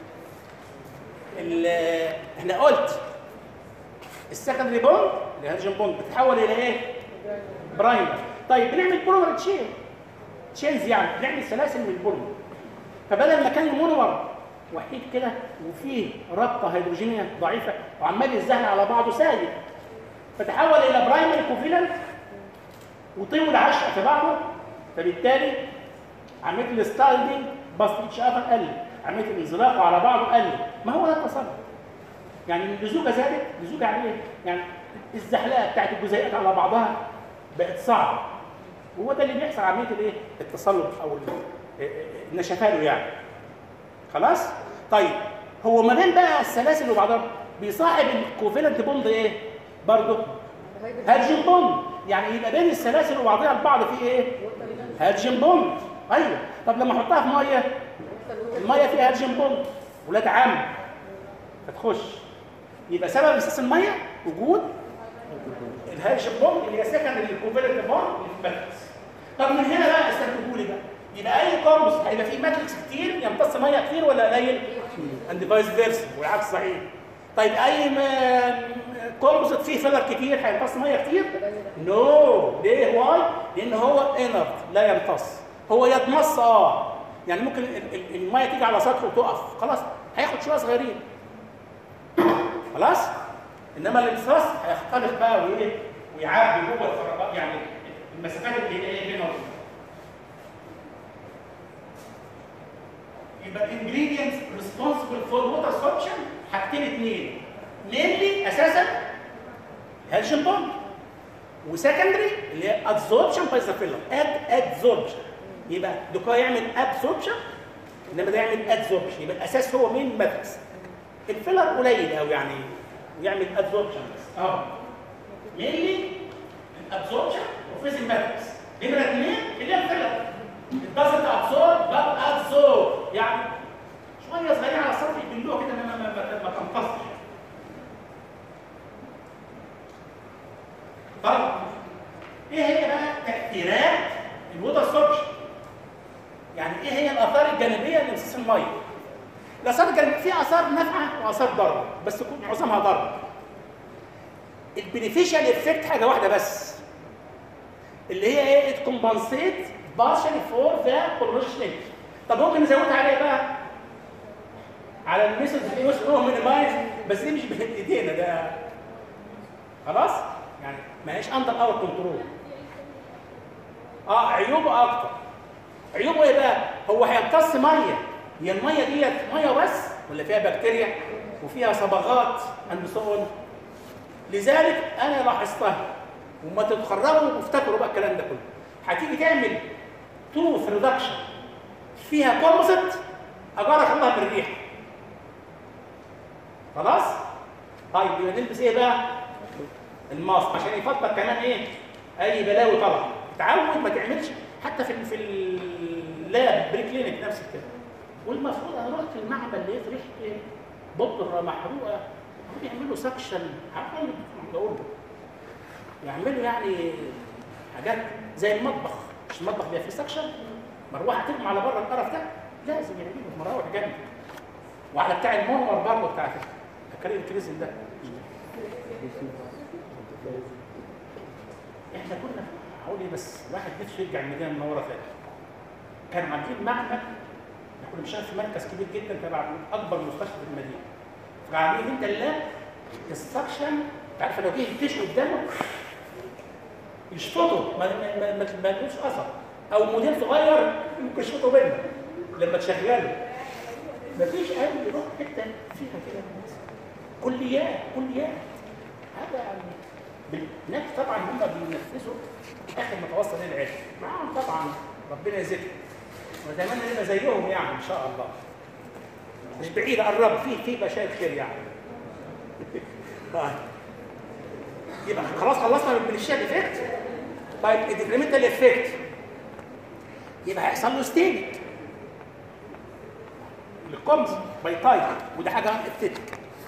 احنا قلت السكندري بوند الهيدروجين بوند بتتحول الى ايه؟ برايمر. طيب بنعمل بوليمر تشينز يعني بنعمل سلاسل من البوليمر. فبدل ما كان المونور وحيد كده وفيه رابطه هيدروجينيه ضعيفه وعمال يزهل على بعضه سايب، فتحول الى برايمر كوفيلنت وطول عشق في بعضه، فبالتالي عمليه الستايلنج بس اتش ار قل، عمليه الانزلاق على بعضه قل. ما هو ده التصرف. يعني اللزوجه زادت، اللزوجه عليه يعني الزحلقه بتاعت الجزيئات على بعضها بقت صعبه. وهو ده اللي بيحصل عمليه الايه؟ التصلب او النشفان يعني. خلاص؟ طيب هو ما بين بقى السلاسل وبعضها بيصاحب الكوفيلنت بوند ايه؟ برضه هيدروجين بوند. يعني يبقى بين السلاسل وبعضها البعض فيه ايه؟ هيدروجين بوند. ايوه. طب لما احطها في ميه، الميه فيها هيدروجين بوند ولاد عم فتخش، يبقى سبب امتصاص الميه وجود الهيدروجين بوند اللي هي سكندري للكوفيلنت بوند اللي في الماتريكس. طب من هنا بقى استنتجوا لي بقى، يبقى اي كومبوزيت هيبقى فيه ماتريكس كتير يمتص ميه كتير ولا قليل؟ اند فايس فيرسا والعكس صحيح. طيب اي كومبوزيت فيه فيلر كتير هيمتص ميه كتير؟ نو. ليه؟ واي؟ لان هو انرت لا يمتص. هو يتمص يعني ممكن الميه تيجي على سطحه وتقف، خلاص هياخد شويه صغيرين. خلاص؟ انما الامتصاص هيختلط بقى وايه؟ ويعبي جوه الفراغات يعني المسافات اللي هي ايه بينه وبين. يبقى الانجريدينتس ريسبونسبل فور ووتر سوربشن حاجتين اثنين، مينلي اساسا هيدروجين بوند، وسكندري اللي هي ادزوربشن باي ذا فيلر. ادزوربشن يبقى دوكا يعمل ابسوربشن انما ده يعمل ادزوربشن. يبقى الاساس هو مين؟ ماتريكس. الفيلر قليل قوي يعني يعمل ادزوربشن بس. مينلي الابسوربشن وفيز الماتريكس. نمره اثنين اللي هي الفيلر. الدازنت ابسورب بقى ادزورب يعني شويه صغيرين على السطح يبلوها كده انما ما تمتصش. طيب ايه هي بقى تاثيرات الووتر سوربشن؟ يعني ايه هي الاثار الجانبيه لامتصاص الميه؟ الاثار الجانبيه فيها اثار نافعه واثار ضاره، بس معظمها ضاره. البينيفيشال افكت حاجه واحده بس اللي هي ايه؟ ات كومبنسيت بارشلي فور ذا بولوشن. طب ممكن نزودها على ايه بقى؟ على الميثود يوز مينيمايز، بس دي مش بايدينا ده. خلاص؟ يعني ما هيش اندر اور كنترول. عيوبه اكتر. عيوبه ايه بقى؟ هو هيمتص ميه، هي الميه ديت ميه بس ولا فيها بكتيريا وفيها صبغات اند سو اون. لذلك انا لاحظتها وما تتخرجوا وافتكروا بقى الكلام ده كله. هتيجي تعمل توث ريدكشن فيها كومبوزيت اجارك الله بالريح. خلاص؟ طيب يبقى نلبس ايه بقى؟ الماسك عشان يفضل كمان ايه؟ اي بلاوي طالعه. تعود ما تعملش حتى في اللاب البري كلينيك نفس كده. والمفروض انا رحت المعمل لقيت ريحه ايه؟ بودره محروقه بيعملوا سكشن. عارفين بقول يعملوا يعني حاجات زي المطبخ. مش المطبخ بيبقى فيه سكشن؟ مروحه ترمي على بره القرف ده لازم يعملوا مراوح جنب. وعلى بتاع المونور برضه بتاع الكريم الكريزن ده. احنا كنا هقول ايه بس الواحد نفسه يرجع المدينه المنوره تاني. كان عاملين معمل، احنا كنا بنشتغل في مركز كبير جدا تبع اكبر مستشفى في المدينه. فعاملين انت اللاب السكشن، عارف لو جه الفيش قدامه يشفطه ما يلوش اثر، او موديل صغير ممكن يشفطه منك لما تشغله. مفيش اي روح حته فيها كده كليات هذا يعني الناس طبعا هم بينفذوا اخر ما توصل للعلم معاهم طبعا ربنا يزيدهم ونتمنى نبقى زيهم يعني ان شاء الله. مش بعيد قرب في مشاكل خير يعني. طيب يبقى خلاص خلصنا من الشيء افكت. طيب الديكريمنتال افكت يبقى هيحصل له ستينج الكومز باي تايب، وده حاجه ابتدت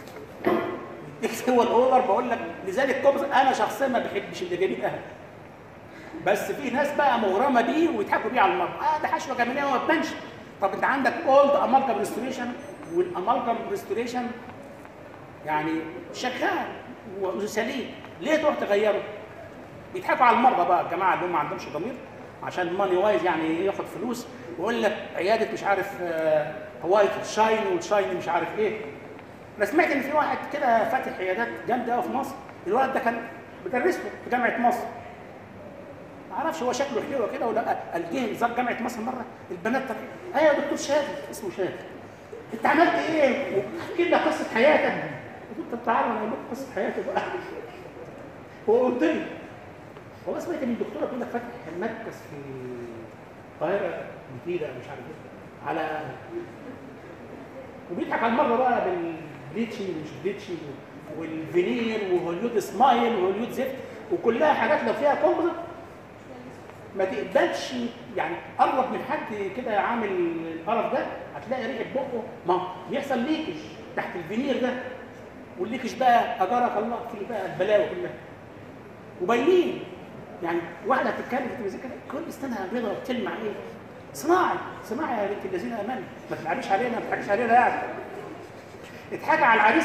هو الاولر بقول لك. لذلك كومز انا شخصيا ما بحبش اللي جميل اهل، بس في ناس بقى مغرمه بيه ويضحكوا بيه على المرضى. ده حشوه جميله وما تبانش. طب انت عندك اولد امالجم ريستوريشن، والامالجم ريستوريشن يعني شغال وسليم، ليه تروح تغيره؟ بيضحكوا على المرضى بقى الجماعه اللي هم ما عندهمش ضمير عشان ماني وايز يعني ياخد فلوس، ويقول لك عياده مش عارف وايت شاين والشاين مش عارف ايه. انا سمعت ان في واحد كده فاتح عيادات جامده قوي في مصر، الولد ده كان بدرس له في جامعه مصر. ما اعرفش هو شكله حلو كده ولا الجه زار جامعه مصر مره، البنات طلعوا يا دكتور شادي، اسمه شادي، انت عملت ايه؟ واحكي لنا قصه حياتك. قلت طب تعالى انا اقول لك قصه حياتي بقى. هو قلت لي هو سمعت ان الدكتوره بتقول لك فاتح مركز في القاهره جديده مش عارف ايه على، وبيضحك على المره بقى بالبليتشنج ومش بليتشنج والفينير وهوليود سمايل وهوليود زفت، وكلها حاجات لو فيها كومبوزيت ما تقبلش يعني. قرب من حد كده عامل القرف ده هتلاقي ريحه بقه ما بيحصل ليكج تحت الفينير ده، والليكج بقى اجارك الله في بقى البلاوي كلها وباينين. يعني واحده بتتكلم في التلفزيون كده كل سنه بيضه بتلمع ايه؟ صناعي يا بنت الذين امنوا، ما تلعبيش علينا ما تضحكيش علينا يعني. اضحكي على العريس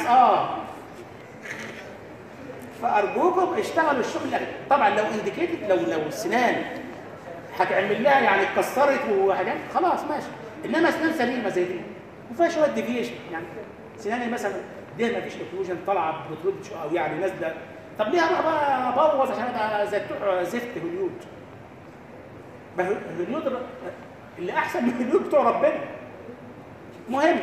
فارجوكم اشتغلوا الشغل. طبعا لو انديكيتد لو السنان هتعمل لها يعني اتكسرت وحاجات خلاص ماشي، انما اسنان سليمه زي دي وفيها شويه ديفيشن يعني سناني مثلا دي ما فيش اوكلوجن طالعه بترد او يعني نازله، طب ليه اروح بقى ابوظ عشان ابقى زي بتوع زفت هوليود؟ ما هوليود اللي احسن من هوليود بتوع ربنا. مهم.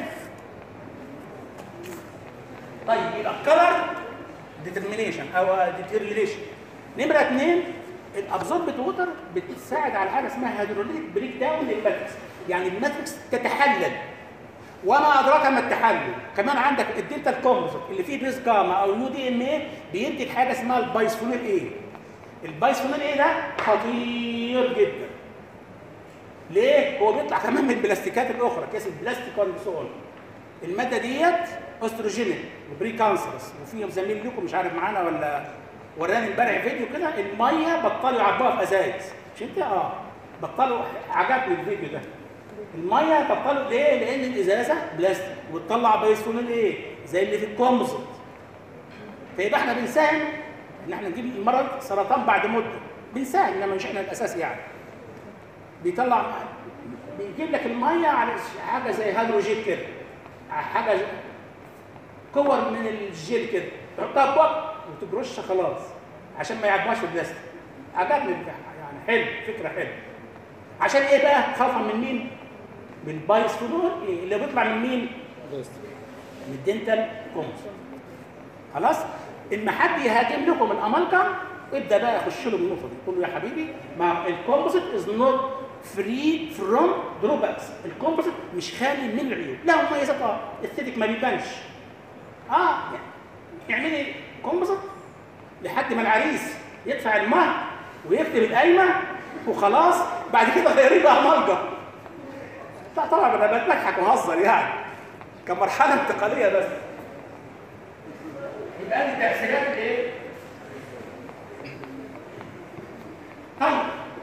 طيب يبقى كلر ديترمينيشن او ديتيريوليشن. نمره 2 الابزوربت ووتر بتساعد على حاجه اسمها هيدروليك بريك داون للماتريكس، يعني الماتريكس تتحلل. وما ادراك ما التحلل. كمان عندك الدلتا كومبوزيت اللي فيه بيس جاما او يو دي ام اي بينتج حاجه اسمها البايسفونيل اي. البايسفونيل اي ده خطير جدا. ليه؟ هو بيطلع كمان من البلاستيكات الاخرى، كيس البلاستيك والسول. الماده ديت استروجينيك وبري كانسرس، وفي زميل لكم مش عارف معانا ولا وراني امبارح فيديو كده الميه بطلوا يعبوها في ازايز، مش انت بطلوا. عجبني الفيديو ده. الميه بطلوا ليه؟ لان الازازه بلاستيك وتطلع بايسفونيل ايه زي اللي في الكومبوزيت. فيبقى احنا بنساهم ان احنا نجيب المرض سرطان بعد مده، بنساهم انما مش احنا الاساس يعني. بيطلع بيجيب لك الميه على حاجه زي هيدروجين كده، حاجه كور من الجيل كده تحطها في بق وتجرشها خلاص عشان ما يعباش في البلاستيك. عجبني يعني حلو، فكره حلوه. عشان ايه بقى؟ خوفا من مين؟ من البايسفونول اللي بيطلع من مين؟ من الدنتال كومبوزيت. خلاص؟ اما حد يهاجم لكم الامالجم ابدا بقى يخش له بالنقطه دي، قول له يا حبيبي ما الكومبوزيت از نوت فري فروم دروباكس. الكومبوزيت مش خالي من العيوب، له مميزات الثيتك ما بيبانش. يعني اعملي كومبوزيت لحد ما العريس يدفع المهر ويكتب القايمه وخلاص، بعد كده غيري بقى امالجم. لا طبعا انا بضحك وهزر يعني كمرحله انتقاليه بس. يبقى دي تاثيرات الايه؟ طيب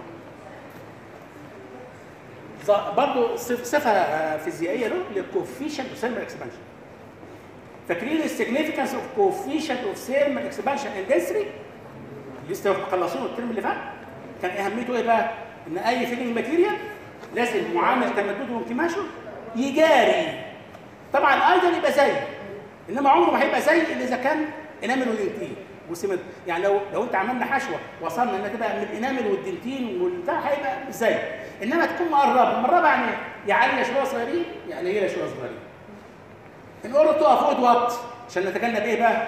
برضه صفه فيزيائيه له للكوفيشنت اوف سيرمال اكسبانشن. فاكرين السيجنيفيكانس اوف كوفيشنت اوف سيرمال اكسبانشن اندستري؟ لسه مخلصينه الترم اللي فات. كان اهميته ايه بقى؟ ان اي فيلنج ماتيريال لازم معامل تمدده وانكماشه يجاري. طبعا ايضا يبقى زي، انما عمره ما هيبقى زي الا اذا كان انامل ودنتين وسمنت. يعني لو انت عملنا حشوه وصلنا انها تبقى من الانامل والدنتين والبتاع هيبقى زي، انما تكون مقربه يعني يا عاليه شويه صغيرين يا قليله شويه صغيرين. الأورو تقف فوق وات عشان نتجنب ايه بقى؟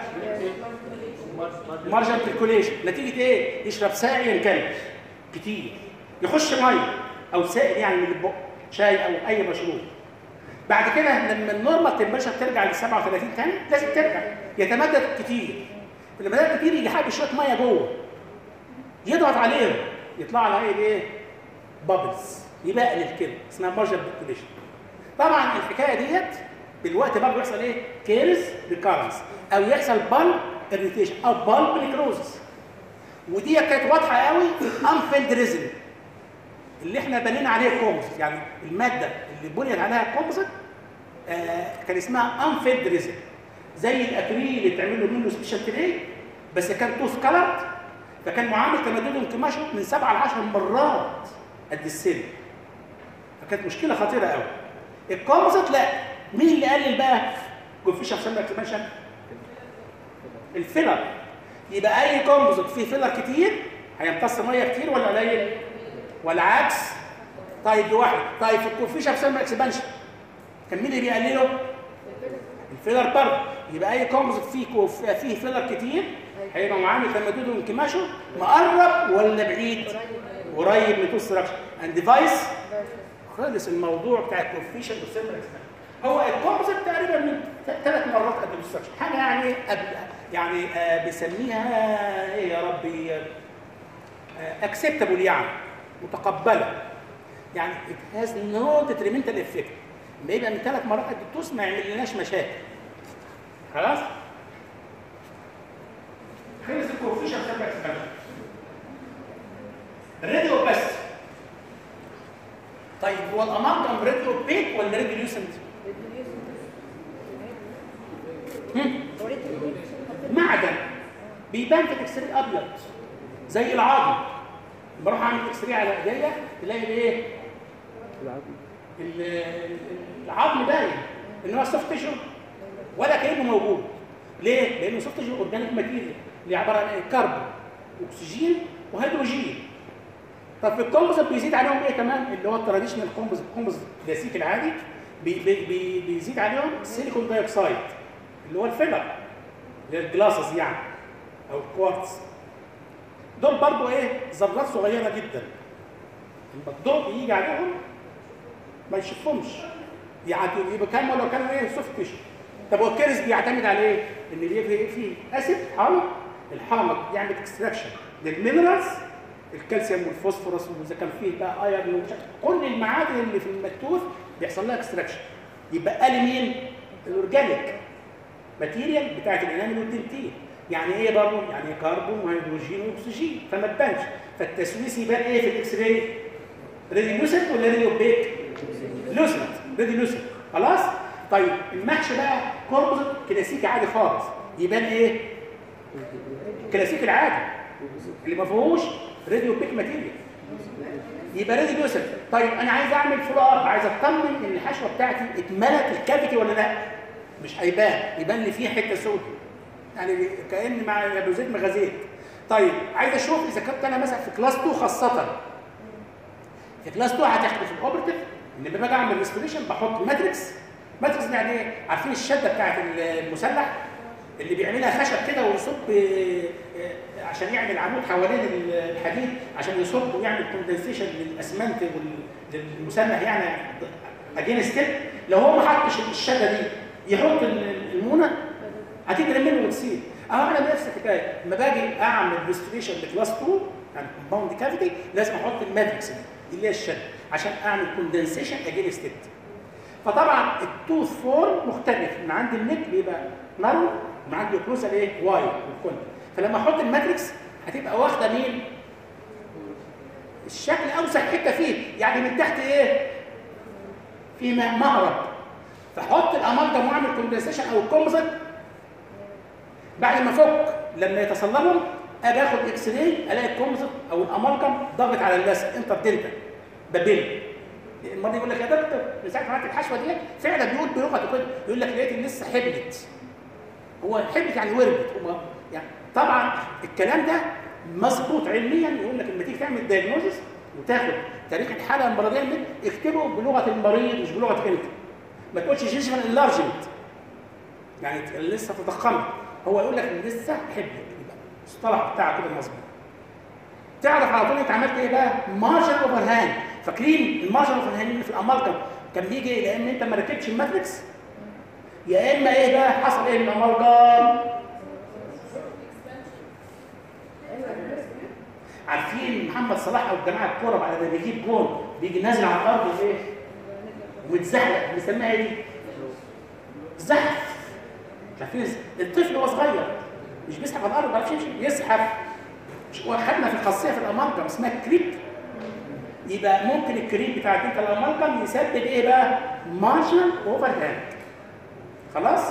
مارجن كالكوليشن. نتيجه ايه؟ يشرب سائل ينكلم كتير، يخش ميه او سائل يعني من البق، شاي او اي مشروب. بعد كده لما النورمال تمبريتشر ترجع ل 37 تاني لازم ترجع يتمدد كتير. لما يتمدد كتير يجي حابب شويه ميه جوه يضغط عليهم يطلع على ايه؟ بابلز، يبقلل كده اسمها مارجن كالكوليشن. طبعا الحكايه ديت بالوقت برضه يحصل ايه؟ كيرز ريكارنس او يحصل بالب اريتيشن او بالب نيكروزس. ودي كانت واضحه قوي انفيلد ريزن اللي احنا بنينا عليه كومبوزيت، يعني الماده اللي بنيت عليها كومبوزيت كان اسمها انفيلد ريزن، زي الاكريل اللي بتعمل له منه سبيشال تري بس كان توث كلرد، فكان معامل تمدده وانكماشه من 7 ل 10 مرات قد السن، فكانت مشكله خطيره قوي. الكومبوزيت لا، مين اللي قلل بقى؟ كوفيشن سيل اكسبانشن، الفيلر. يبقى اي كومبوزيت فيه فيلر كتير هيمتص ميه كتير ولا قليل؟ ولا عكس؟ طيب دي واحده. طيب في الكوفيشن سيل اكسبانشن كان مين اللي بيقلله؟ الفيلر برضه. يبقى اي كومبوزيت فيه فيلر كتير هيبقى معامل تمدده وانكماشه مقرب ولا بعيد؟ قريب من توث ستراكشر اند ديفايس. خلص الموضوع بتاع الكوفيشن والسيل اكسبانشن. هو الكومبوزيت تقريبا من 3 مرات قد الستراكشر، حاجه يعني يعني بيسميها ايه يا ربي؟ اكسبتابل، يعني متقبله، يعني it has no detrimental effect. لما يبقى من 3 مرات قد التوث ما يعملناش مشاكل. خلاص؟ خلص الكوفيشن سيل اكسبانشن. راديو بس. طيب هو الامالجم راديو بيك ولا راديو ليوسنت؟ معدن بيبان في الاكس راي ابيض زي العظم. بروح اعمل اكس راي على ايديا تلاقي ايه؟ العظم باين ان هو سوفت تيشو ولا كانه موجود. ليه؟ لانه سوفت تيشو اورجانيك ماتيريال اللي عباره عن كربون واكسجين وهيدروجين. طب في الكومبوزيت بيزيد عليهم ايه كمان؟ اللي هو التراديشنال كومبوزيت الكلاسيكي العادي بيزيد عليهم سيليكون دايوكسيد اللي هو الفيلر اللي هي الجلاسز يعني او الكوارتز. دول برضو ايه؟ ذرات صغيره جدا. الضوء يجي عليهم ما يشوفهمش، يعدوا يبقى كام ولا كانوا ايه؟ سوفت تيشو. طب هو الكيرز بيعتمد على ايه؟ ان بيبقى فيه اسيد حامض، الحامض يعمل اكستراكشن للمينرالز، الكالسيوم والفوسفورس واذا كان فيه بقى ايرون، كل المعادن اللي في المكتوف بيحصل لها اكستراكشن. يبقى لي مين؟ الاورجانيك ماتيريال بتاعت الانامل والدنتين. يعني ايه برضه؟ يعني كربون وهيدروجين واكسجين، فما تبانش. فالتسويس يبان ايه في الاكس راي؟ راديو لوسنت ولا راديو بيك؟ لوسنت، راديو لوسنت. خلاص؟ طيب المحشي بقى كومبوزيت كلاسيكي عادي خالص، يبان ايه؟ الكلاسيكي العادي اللي ما فيهوش راديو بيك ماتيريال، يبقى راديو لوسنت. طيب انا عايز اعمل فولو اب، عايز اطمن ان الحشوه بتاعتي اتملت الكافيتي ولا لا؟ مش هيبان، يبان لي فيه حته سوداء يعني كأن مع زيت مغازيت. طيب عايز اشوف اذا كنت انا مثلا في كلاس 2 خاصه. في كلاس 2 هتحكي في الاوبرتيف ان لما باجي اعمل ريستوريشن بحط ماتريكس. ماتريكس يعني ايه؟ عارفين الشده بتاعت المسلح اللي بيعملها خشب كده ويصب عشان يعمل عمود حوالين الحديد عشان يصب ويعمل كوندنسيشن للاسمنت والمسلح يعني اجينست. لو هو ما حطش الشده دي يحط المونه هتيجي منه وتسيل. انا نفس الحكايه لما باجي اعمل ريستوريشن لكلاس 2 يعني كومباوند كافيتي لازم احط الماتريكس دي اللي هي الشده عشان اعمل كوندنسيشن اجينست. فطبعا التوث فورم مختلف، من عند النك بيبقى نارو ومن عند الكلوزال ايه؟ وايد والكل. فلما احط الماتريكس هتبقى واخده مين؟ الشكل اوسع حته فيه، يعني من تحت ايه؟ في مهرب. فحط الامالجم واعمل كوندنسيشن او الكومبوزيت بعد ما افك لما يتصلبهم اجي اخد اكس راي الاقي الكومبوزيت او الامالجم ضاغط على اللثه انتردنتال بابيل. المريض يقول لك يا دكتور من ساعه ما عملت الحشوه ديت فعلا بيقول بلغته كده، يقول لك لقيت اللثه حبلت. هو حبلت يعني ورمت، يعني طبعا الكلام ده مظبوط علميا. يقول لك لما تيجي تعمل دايجنوزس وتاخد تاريخ الحاله المرضيه منك اكتبه بلغه المريض مش بلغتك انت. ما تقولش جيجمنت انلارجمنت يعني لسه تضخمت، هو يقول لك لسه حبلت، يبقى المصطلح بتاعك كده مظبوط. تعرف على طول انت عملت ايه بقى؟ مارجن اوفر هاند. فاكرين المارجن اوفر هاند في الامالجم كان بيجي لان انت ما ركبتش الماتريكس، يا اما ايه بقى حصل ايه الامالجم؟ عارفين محمد صلاح او الجماعه الكوره بعد ما بيجيب جون بيجي نازل على الارض ايه؟ ومتزحلق، بنسميها ايه دي؟ زحف. مش عارفين الطفل وهو صغير مش بيزحف على الارض، ما بيعرفش يمشي، يزحف. واخدنا في الخاصيه في الامالجم اسمها كريب. يبقى ممكن الكريب بتاع الدنتال الامالجم يسبب ايه بقى؟ مارجنال اوفر هاند. خلاص؟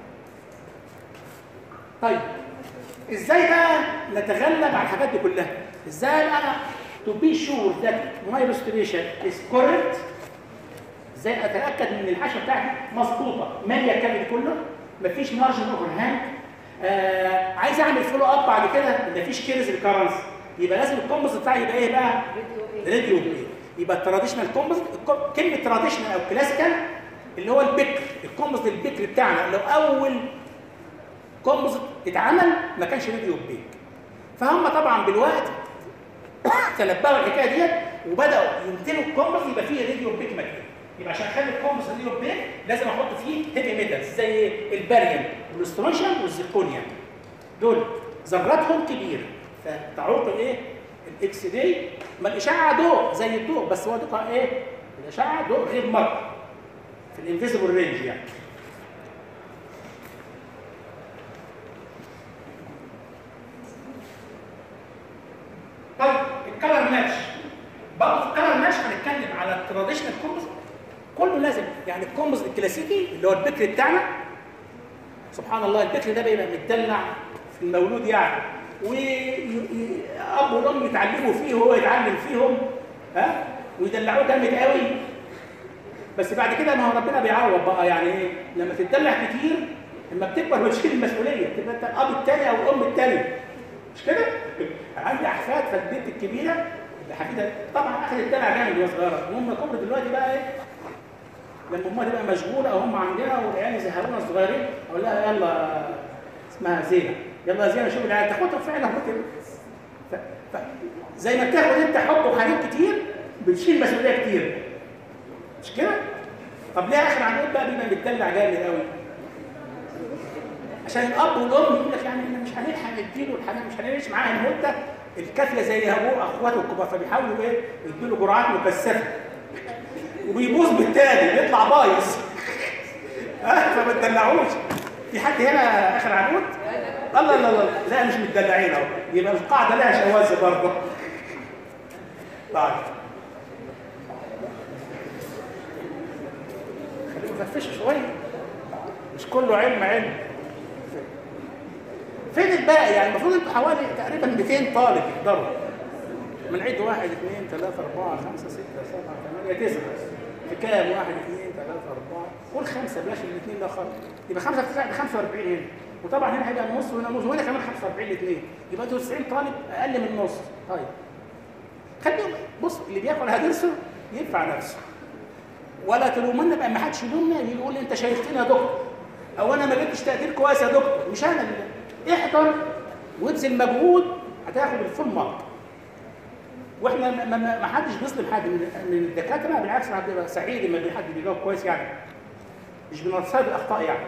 طيب ازاي بقى نتغلب على الحاجات دي كلها؟ ازاي انا to be sure that my restoration is correct؟ ازاي اتاكد ان الحشوه بتاعتي مظبوطه ماليه الكبد كله، مفيش مارجن اوفر هاند. عايز اعمل فولو اب بعد كده مفيش كيرز ريكارنس، يبقى لازم الكومبوزيت بتاعي يبقى ايه بقى؟ راديو بليد. يبقى التراديشنال كومبوزيت، كلمه تراديشنال او كلاسيكال اللي هو البكر، الكومبوزيت البكر بتاعنا لو اول كومبوزيت اتعمل ما كانش راديو بليد. فهم طبعا بالوقت تنبهوا الحكايه ديت وبداوا يمتلوا الكومبوزيت يبقى فيه راديو بليد مكان. يبقى عشان اخلي الكومبوزيت راديو بليد لازم احط فيه هيفي ميتالز زي الباريوم والاسترونشيوم والزيركونيوم، دول ذراتهم كبيره فتعوق ايه؟ الاكس راي. ما الاشعه ضوء زي الضوء بس هو ضوء ايه؟ الاشعه ضوء غير مرئي في الانفيزبل رينج يعني. طيب الكلر ماتش برضه في الكلر ماتش هنتكلم على التراديشنال كومبوزيت كله لازم يعني الكومبوزيت الكلاسيكي اللي هو البكر بتاعنا. سبحان الله البكر ده بيبقى متدلع في المولود يعني، واب والام يتعلموا فيه وهو يتعلم فيهم ويدلعوه جامد قوي. بس بعد كده ما هو ربنا بيعوض بقى يعني ايه؟ لما تتدلع كتير لما بتكبر بتشيل المسؤوليه، تبقى انت الاب الثاني او الام الثانيه. مش كده؟ عندي احفاد فالبنت الكبيره حفيدها طبعا اخذت الدلع جامد وهي صغيره، المهم كبرت دلوقتي بقى ايه؟ لما امها تبقى مشغوله او هم عندنا والعيال يزهقونا الصغيرين اقول لها يلا اسمها زينه، يلا يا زينه شوف العيال تاخدها فعلا زي ما بتاخد انت حب وحنين كتير بتشيل مسؤوليه كتير. مش كده؟ طب ليه اخر عنقود بقى بيبقى متدلع جامد قوي؟ عشان الاب والام يقول لك يعني احنا مش هنلحق نديله الحنان، مش هنعيش معاه المده الكافيه زي ابوه اخواته الكبار، فبيحاولوا ايه؟ يديله جرعات مكثفه وبيبوظ بالتالي بيطلع بايظ. فما تدلعوش. في حد هنا اخر عنقود؟ الله لا لا لا مش متدلعين اهو، يبقى القاعده لها شواذ برضه. طيب خلينا نفرفش شويه، مش كله علم. فين الباقي؟ يعني المفروض انتوا حوالي تقريبا 200 طالب يحضروا. بنعد 1 2 3 4 5 6 7 8 9 في كام؟ 1 2 3 4 قول 5 بلاش الاثنين ده خالص، يبقى 5 في 9 ب 45 هنا، وطبعا هنا هيبقى النص وهنا نص وهنا كمان 45 الاثنين، يبقى انتوا 90 طالب اقل من النص. طيب خليهم بص اللي بياكل هدرسه ينفع نفسه، ولا تلومنا بقى ما حدش يلومنا يقول انت شايفتني يا دكتور او انا ما جبتش تقدير كويس يا دكتور، مش انا اللي احضر وابذل مجهود هتاخد الفول مارك. واحنا ما حدش بيظلم حد من الدكاتره، بالعكس انا ببقى سعيد لما حد بيجاوب كويس يعني، مش بنرصد الاخطاء يعني.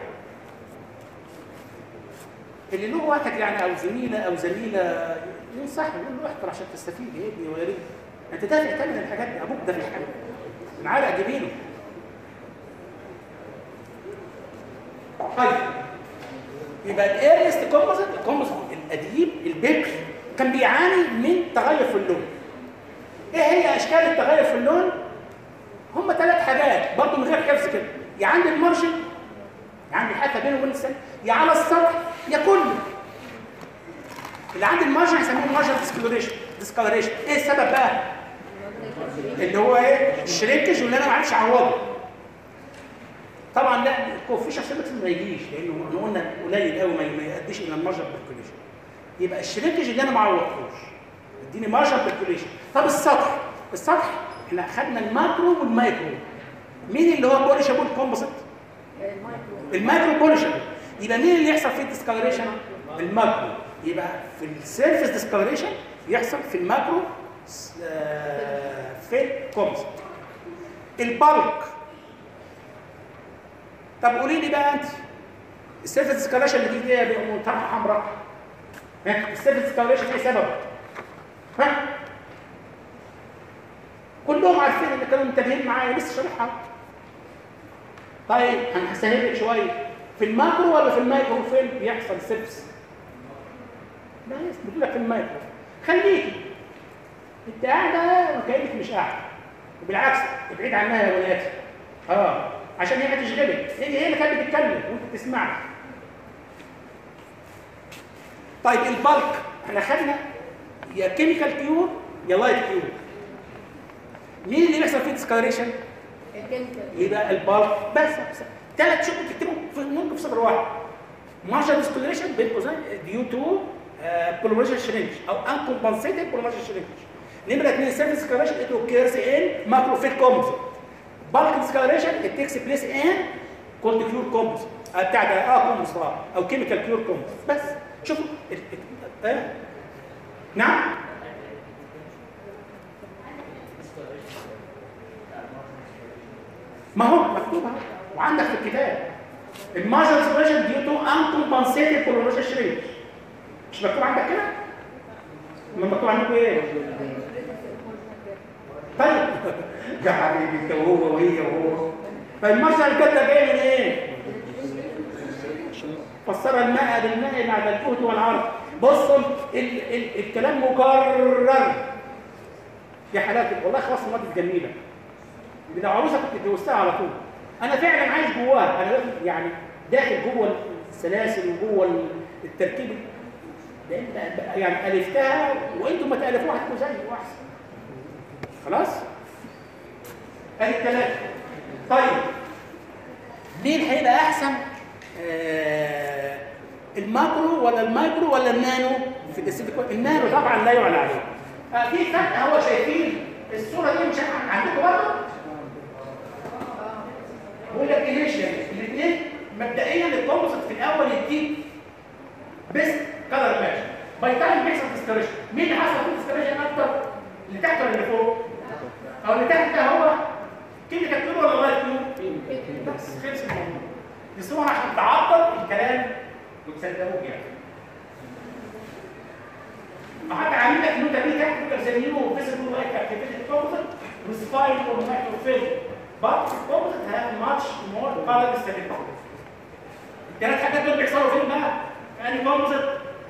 اللي له واحد يعني او زميله او زميله ينصح يقول له احضر عشان تستفيد يا ابني ويا ريت انت دافع ثمن الحاجات دي، ابوك دافع حاجه من عرق جبينه. طيب يبقى الايرلست كومبوزيت، الكومبوزيت القديم البكر كان بيعاني من تغير في اللون. ايه هي اشكال التغير في اللون؟ هم 3 حاجات برضه من غير حفظ كده، يا عند المارجن يا عند الحته بينه وبين السن، يا على السطح يا كله. اللي عند المارجن هيسموه مارجن ديسكالريشن. ايه السبب بقى؟ اللي هو ايه؟ الشرينكج واللي انا ما عرفتش اعوضه. طبعا لا الكوفيشنت ما يجيش لانه احنا قلنا قليل قوي ما يؤديش الى المارجن كالكوليشن. يبقى الشرينكج اللي انا ما عوضتوش اديني مارجن كالكوليشن. طب السطح احنا اخذنا الماكرو والمايكرو. مين اللي هو بوليشابل كومبوزيت؟ المايكرو بوليشابل. يبقى مين اللي يحصل فيه الديسكالريشن؟ الماكرو. يبقى في السيرفيس ديسكالريشن يحصل في الماكرو في الكومبوزيت. البالك. طب قولي لي بقى انت السيرفيس ديسكالريشن اللي دي بمنطقه حمراء، السيرفيس ديسكالريشن ايه سببه؟ كلهم عارفين اللي كانوا منتبهين معايا لسه شارحها. طيب هنسهل لك شويه، في الماكرو ولا في المايكرو فين بيحصل سيرفيس؟ لا بتقول لك في المايكرو. خليكي انت قاعده وكانك مش قاعده، وبالعكس ابعد عنها يا ولاد. عشان هي هتشغلك، هي اللي كانت بتتكلم وانت بتسمعها. طيب البالك احنا خدنا يا كيميكال كيور يا لايت كيور. مين اللي بيحصل فيه ديسكالريشن؟ الكيميكال. يبقى البالك بس. ثلاث شغل تكتبهم ممكن في سطر واحد. مارجن ديسكالريشن بين قوسين ديو تو بوليمرايزيشن شرينكج او انكمبنسيتد بوليمرايزيشن شرينكج. نمره 2 سيرفيس ديسكالريشن ات اوكيرز ان ماكروفيت كومبوزيت. بالك ديسكالريشن ات تيكس بليس ان كولد كيور كومبوزيت بتاع ده كومبوزيت او كيميكال كيور كومبوزيت. بس شوفوا نعم ما هو مكتوب اهو وعندك في الكتاب. المارجن ديسكالريشن ديو تو انكمبنسيتد بوليمرايزيشن شرينكج. مش مكتوب عندك كده؟ ما مكتوب عندكم ايه؟ طيب يا حبيبي انت وهو وهي وهو. فالمثل كده جاي من ايه؟ فسر الماء بالماء بعد الجهد والعرض. بصوا الكلام مكرر يا حالاتك والله خلاص المادة جميله. لو عروسه كنت اتجوزتها على طول. انا فعلا عايش جواها، انا يعني داخل جوه السلاسل وجوه التركيب يعني الفتها وانتم ما تالفوها هتكونوا زيي واحسن. خلاص؟ ادي الثلاثه. طيب مين هيبقى احسن؟ الماكرو ولا المايكرو ولا النانو؟ في النانو طبعا لا يعلى عليه. في فرق هو شايفين الصوره دي مش عندكم برضه؟ بقول لك انيشال الاثنين مبدئيا الكومبوزيت في الاول يديك بيست كلر ماتش. باي تايم بيحصل ديسكريشن. مين اللي حصل فيه ديسكريشن اكتر؟ اللي تحت ولا اللي فوق؟ او اللي تحت ده هو كيميكال كيور ولا لايت كيور؟ بس خلص الموضوع. يسموها عشان تعطل الكلام وتصدقوه يعني. فحتى عامل لك النوتة دي تحت ممكن يسمينه فيزيكال لايت اكتيفيتي كومبوزيت ريسبايل اور مايكروفيل. But composite have much more color stability. الثلاث حاجات دول بيحصلوا فين بقى؟ يعني كومبوزيت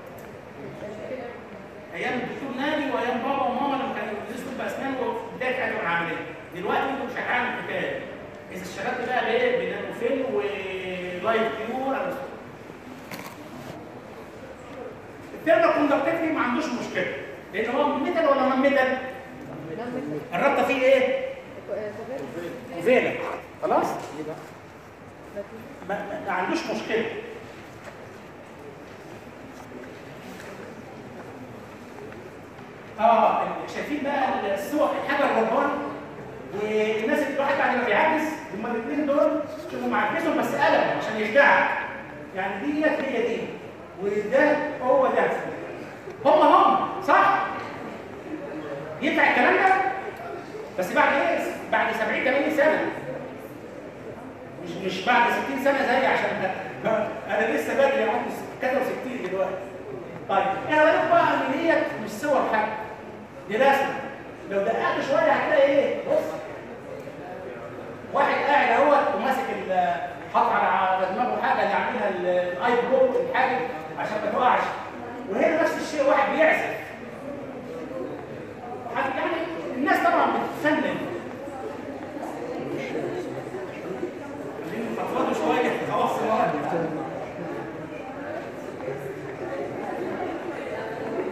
ايام الدكتور نادي وايام بابا وماما لما كانوا بيدرسوا باسنان وبدايه حياتهم العمليه. دلوقتي انتوا مش هتعمل الحكايه. اذا اشتغلت بقى بايه؟ بنانوفيل ولايت كيور او الثيرمال كوندكتيفيتي ما عندوش مشكله لان هو ميتال ولا نون ميتال؟ الرابطه فيه ايه؟ فيلا. خلاص؟ يبقى ما عندوش مشكله. شايفين بقى الصور الحاجه الرباني والناس اللي الواحد بعد ما بيعجز هما الاثنين دول شوفوا معجزهم بس قلم عشان يخدعك. يعني دي هي دي وده هو ده. هم صح؟ ينفع الكلام ده؟ بس بعد ايه؟ بعد 70 80 سنه. مش بعد 60 سنه زي عشان انا لسه بدري عندي 63 دلوقتي. طيب ايه رايك بقى ان ديت مش صور حاجه؟ دي رسمه. لو دققت شويه هتلاقي ايه؟ بص واحد قاعد اهوت وماسك حاطط على دماغه حاجه اللي عاملها الاي برو الحاجه عشان ما تقعش. وهنا نفس الشيء واحد بيعزف. يعني الناس طبعا بتتفنن. فضفضوا شويه خلاص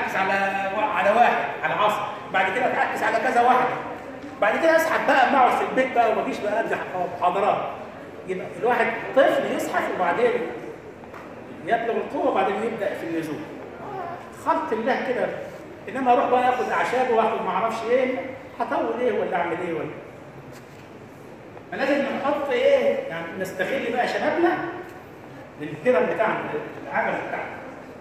اتعكس على واحد على عصر، بعد كده اتعكس على كذا واحده، بعد كده اسحب بقى معه في البيت بقى ومفيش بقى ابدا محاضرات. يبقى الواحد طفل يزحف وبعدين يبلغ القوه وبعدين يبدا في النزول. خلط الله كده. انما اروح بقى اخد اعشاب واخد ما اعرفش ايه، هطول ايه ولا اعمل ايه ولا. فلازم نحط ايه؟ يعني نستغل بقى شبابنا للهرم بتاعنا، العمل بتاعنا.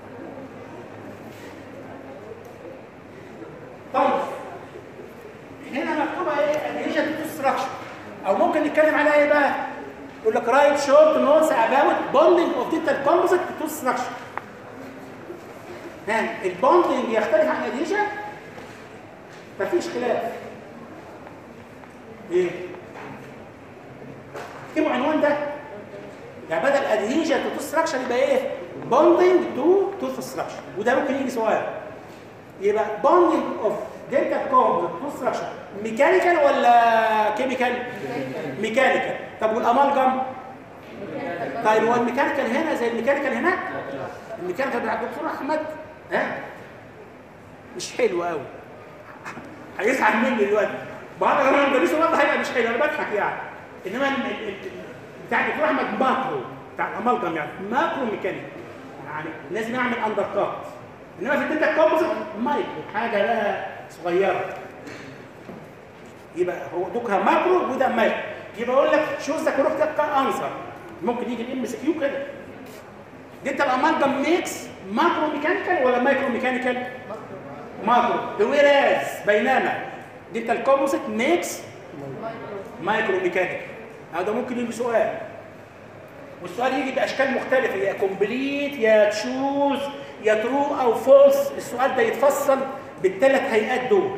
طيب هنا مكتوبه ايه؟ ادهيشن تو ستراكشر، او ممكن نتكلم عليها ايه بقى؟ يقول لك رايت شورت نوتس اباوت بوندنج اوف ديتال كومبوزيت تو ستراكشر. ها البوندنج يختلف عن الادهيشن؟ مفيش خلاف. ايه؟ اكتبوا عنوان ده. يعني بدل ادهيشن تو ستراكشر يبقى ايه؟ بوندنج تو ستراكشر، وده ممكن يجي سؤال. يبقى بوندنج اوف ديتال كومبوزيت تو ستراكشر ميكانيكال ولا كيميكال؟ ميكانيكال. طب والامالجم؟ طيب هو الميكانيكال هنا زي الميكانيكال هناك؟ الميكانيكال بتاع الدكتور احمد ها مش حلو قوي. هيزعل مني دلوقتي. بعد ما بدرسه برضه هيبقى مش حلو، انا بضحك يعني. انما بتاع الدكتور احمد ماكرو، بتاع الامالجم يعني ماكرو ميكانيك. يعني لازم اعمل اندر كات. انما في الداتا كومبوزيت مايكرو، حاجه بقى صغيره. يبقى هو دوكها ماكرو وده مايكرو. يبقى اقول لك شوز ذا كوركت انسر. ممكن يجي الام اس كيو كده. ديتا الامالجم ميكس ماكرو ميكانيكال ولا مايكرو ميكانيكال؟ ماكرو. ويراز بينما ديتا الكومبوزيت ميكس مايكرو ميكانيكال. هذا ممكن يجي سؤال. والسؤال يجي باشكال مختلفه، يا كومبليت يا تشوز يا ترو او فولس. السؤال ده يتفصل بالثلاث هيئات دول.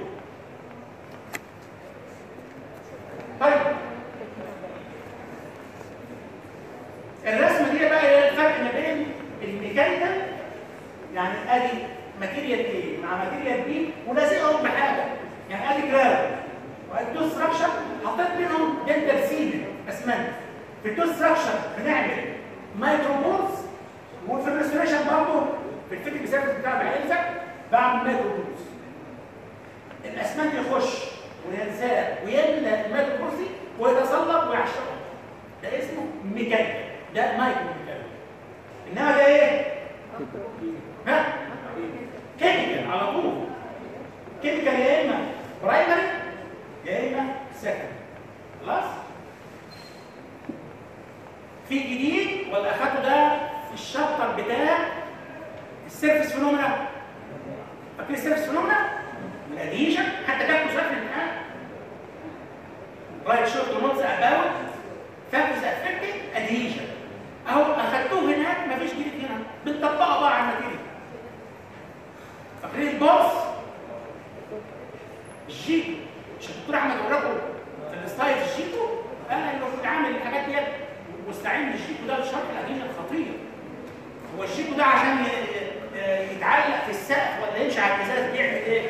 طيب الرسمه دي بقى ايه الفرق ما بين الميكانيكال؟ يعني ادي ماتيريال ايه مع ماتيريال بي ولازقهم بحاجه. يعني ادي جرافيك وادي تو ستراكشر حطيت بينهم دنتال سيل اسمنت. في التو ستراكشر بنعمل مايكروبولز، وفي الريستوريشن برضه في الفيتنج سيرفيس بتاع العلفه بعمل مايكروبولز. الاسمنت يخش وينزال ويملى المايكروبولز ويتصلب ويعشقه. ده اسمه ميكانيكال، ده مايكرو ميكانيكال. انما ده ايه؟ ها؟ كيميكال على طول. كيميكال يا اما برايمري يا اما سكندري. خلاص؟ في جديد ولا اخدته ده في الشابتر بتاع السيرفيس فينومينا. فاكرين السيرفيس فينومينا؟ الادهيشن حتى جاب سؤال في الامتحان. رايت شورت نوتس اباوت فاكتورز افكتنج ادهيشن. اهو اخدتوه هناك مفيش جديد هنا، بنطبقه بقى على الماتيريال. فاكرين الباص؟ الجيكو، مش الدكتور احمد وراكم في السلايد الجيكو؟ انا اللي كنت عامل الحاجات ديت واستعين بالجيكو ده لشرح الادهيشن الخطير. هو الجيكو ده عشان يتعلق في السقف ولا يمشي على الازاز بيعمل ايه؟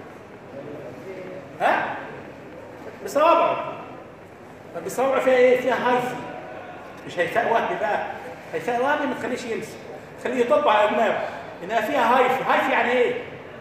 ها؟ بصوابعه. طب الصوابع فيها ايه؟ فيها هايفي. مش هيفاء وهمي بقى. هيفاء وهمي ما تخليش يمسك، خليه يطبق على دماغه. انها فيها هايفي. هايفي يعني ايه؟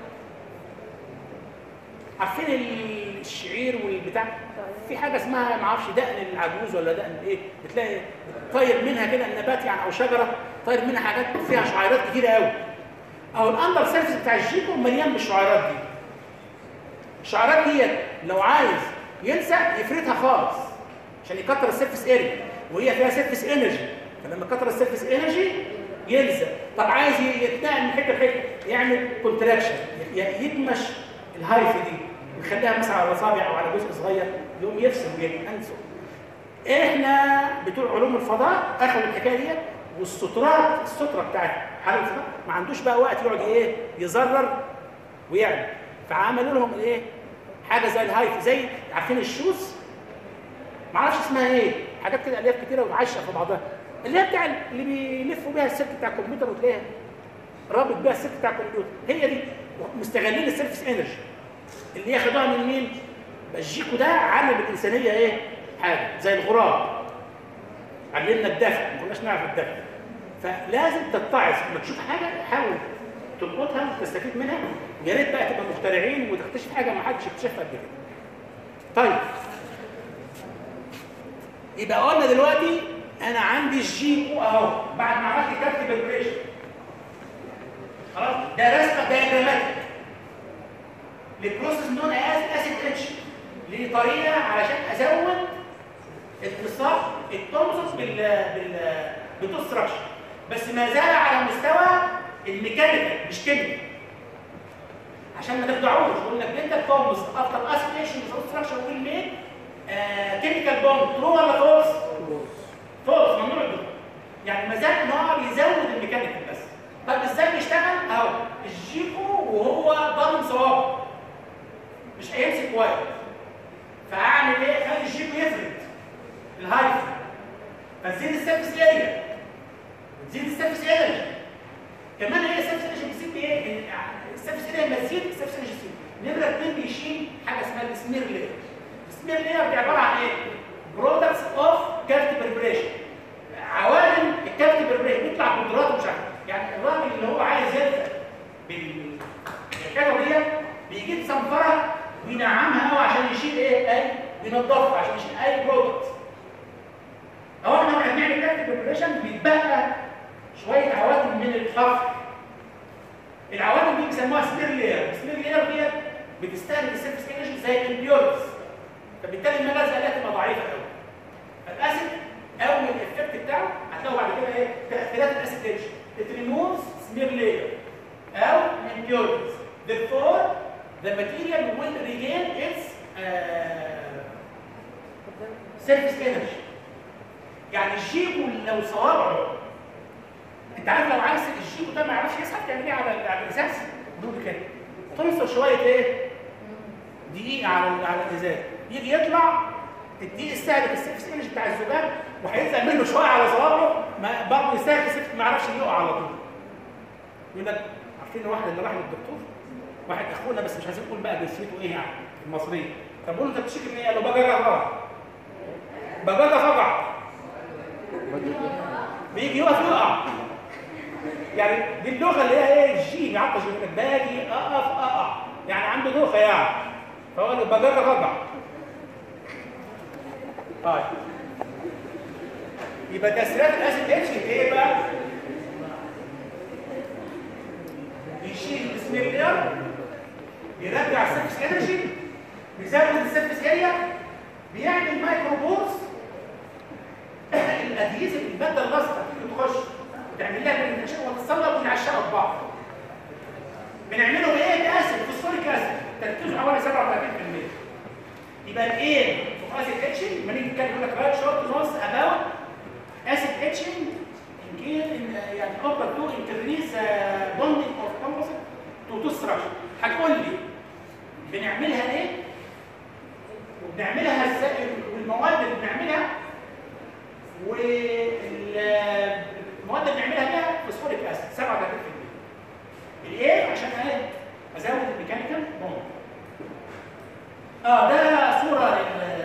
عارفين الشعير والبتاع؟ في حاجه اسمها ما اعرفش دقن العجوز ولا دقن ايه؟ بتلاقي طاير منها كده النبات يعني او شجره طاير منها حاجات فيها شعيرات كتيره قوي. او الاندر سيرفيس بتاع الجيكو مليان بالشعيرات دي. الشعيرات دي لو عايز ينسى يفردها خالص عشان يكتر السيرفيس اريا، وهي فيها سيرفيس انرجي. فلما كتر السيرفيس انرجي يلزق. طب عايز يتنقل من حته لحته يعمل كونتراكشن، يكمش الهايفي دي ويخليها مثلا على اصابع او على جزء صغير يقوم يفصل وينسى. احنا بتوع علوم الفضاء اخذوا الحكايه دي والسترات، الستره بتاعت حاله الفضاء ما عندوش بقى وقت يقعد ايه يزرر ويعمل. فعملوا لهم ايه؟ حاجه زي الهايفي، زي عارفين الشوز؟ ما اعرفش اسمها ايه، حاجات كده الياف كتيره وعايشه في بعضها، اللي هي بتاع اللي بيلفوا بيها السلك بتاع الكمبيوتر وتلاقيها رابط بيها السلك بتاع الكمبيوتر. هي دي مستغلين السيرفيس انرجي اللي ياخدوها من مين؟ الجيكو ده علم الانسانيه ايه؟ حاجه زي الغراب علمنا الدفع، ما كناش نعرف الدفع. فلازم تتعظ لما تشوف حاجه حاول تلقطها وتستفيد منها، يا ريت بقى تبقى مخترعين وتكتشف حاجه ما حدش اكتشفها قبل كده. طيب يبقى قلنا دلوقتي انا عندي الجي او اهو بعد ما عملت كارت بريبريشن خلاص، ده رسمه دايجراماتيك للبروسيس نون از اسيد اتش، لطريقه علشان ازود التصاق التومسوس بالتو ستراكشر، بس ما زال على مستوى الميكانيكال مش كيميكال، عشان ما تخدعوش. يقول لك انت التومس افتر اسيديشن بالتو ستراكشر ويل ميك كيميكال بوند، ترو ولا فولس؟ فولس، ممنوع الدخول. يعني ما زال ان هو بيزود الميكانيكال بس. طب ازاي بيشتغل؟ اهو الجيكو وهو ضامن صوابه مش هيمسك واير، فاعمل ايه؟ خلي الجيكو يفرد الهايفن، فتزيد السيرفيس اريا، تزيد السيرفيس انرجي. كمان هي السيرفيس انرجي بتزيد بايه؟ السيرفيس اريا لما تزيد السيرفيس انرجي تزيد. نمره 2 بيشيل حاجه اسمها السمير لاير. السمير لاير دي عباره عن ايه؟ برودكتس اوف كافيتي بريبريشن، عوامل الكافيتي بريبريشن، بيطلع قدراته مش عارف. يعني الراجل اللي هو عايز يلزق بالكاتو ديت بيجيب صنفره وينعمها قوي عشان يشيل ايه؟ اي بينضفها عشان يشيل اي برودكت. اهو احنا لما بنعمل كافيتي بريبريشن بيتبقى شويه عوامل من الحفر. العوامل دي بيسموها سمير لاير، السمير لاير ديت بتستهلك السيرفيس انرجي زي الامبيورتس، فبالتالي المجازة عليها تبقى ضعيفه قوي. فالاسيد اول الافكت بتاعه هتلاقوا بعد كده ايه؟ تاثيرات الاسيد اتش تريموفز سمير لاير او impurities. Therefore, the material will regain its surface energy. يعني الجيكو لو صوابعه، انت عارف لو عايز الجيكو ده ما يعرفش يسحب تعمل ايه على الازاز؟ نقول كده تنصر شويه ايه؟ دقيقه على الازاز، يجي يطلع الدقيق يستهلك السيرفس انرجي بتاع الزجاج وهينزل منه شويه على صوابعه، برضه يستهلك السيرفس ما يعرفش يقع على طول. يقول لك عارفين واحد اللي راح للدكتور، واحد اخونا بس مش عايزين نقول بقى جنسيته ايه يعني المصريه، طب قول له انت بتشتكي من ايه؟ قال له بجاجه فقع. بجاجه فقع بيجي يقف يقع. يعني دي اللغه اللي هي ايه؟ الجيم يعطش يقول لك باجي اقف اقع، يعني عنده دوخه يعني، فهو له بجاجه فقع. طيب يبقى تاثيرات الاسيد اتش ايه بقى؟ بيشيل السمير لاير، بيرجع السيرفيس انرجي، بيزود السيرفيس اريا، بيعمل مايكروبورز. الادهيزيف الماده اللاصقه تيجي تخش وتعمل لها بريمنتيشن وتتصلب ونعشقها ببعض. بنعمله بايه؟ باسيد فوسفوريك اسيد تركيزه حوالي 37%. يبقى الايه في اسيد اتشنج لما نيجي نتكلم يقول لك رايت شورت نوتس اباوت اسيد اتشنج يعني اوبر تو انكريز بوندنج اوف كومبوزيت تو ستراكشر. هتقول لي بنعملها ليه؟ وبنعملها ازاي؟ والمواد اللي بنعملها والمواد اللي بنعملها بيها فوسفوريك اسيد 37%. الايه؟ عشان ازود الميكانيكال بوند. ده صوره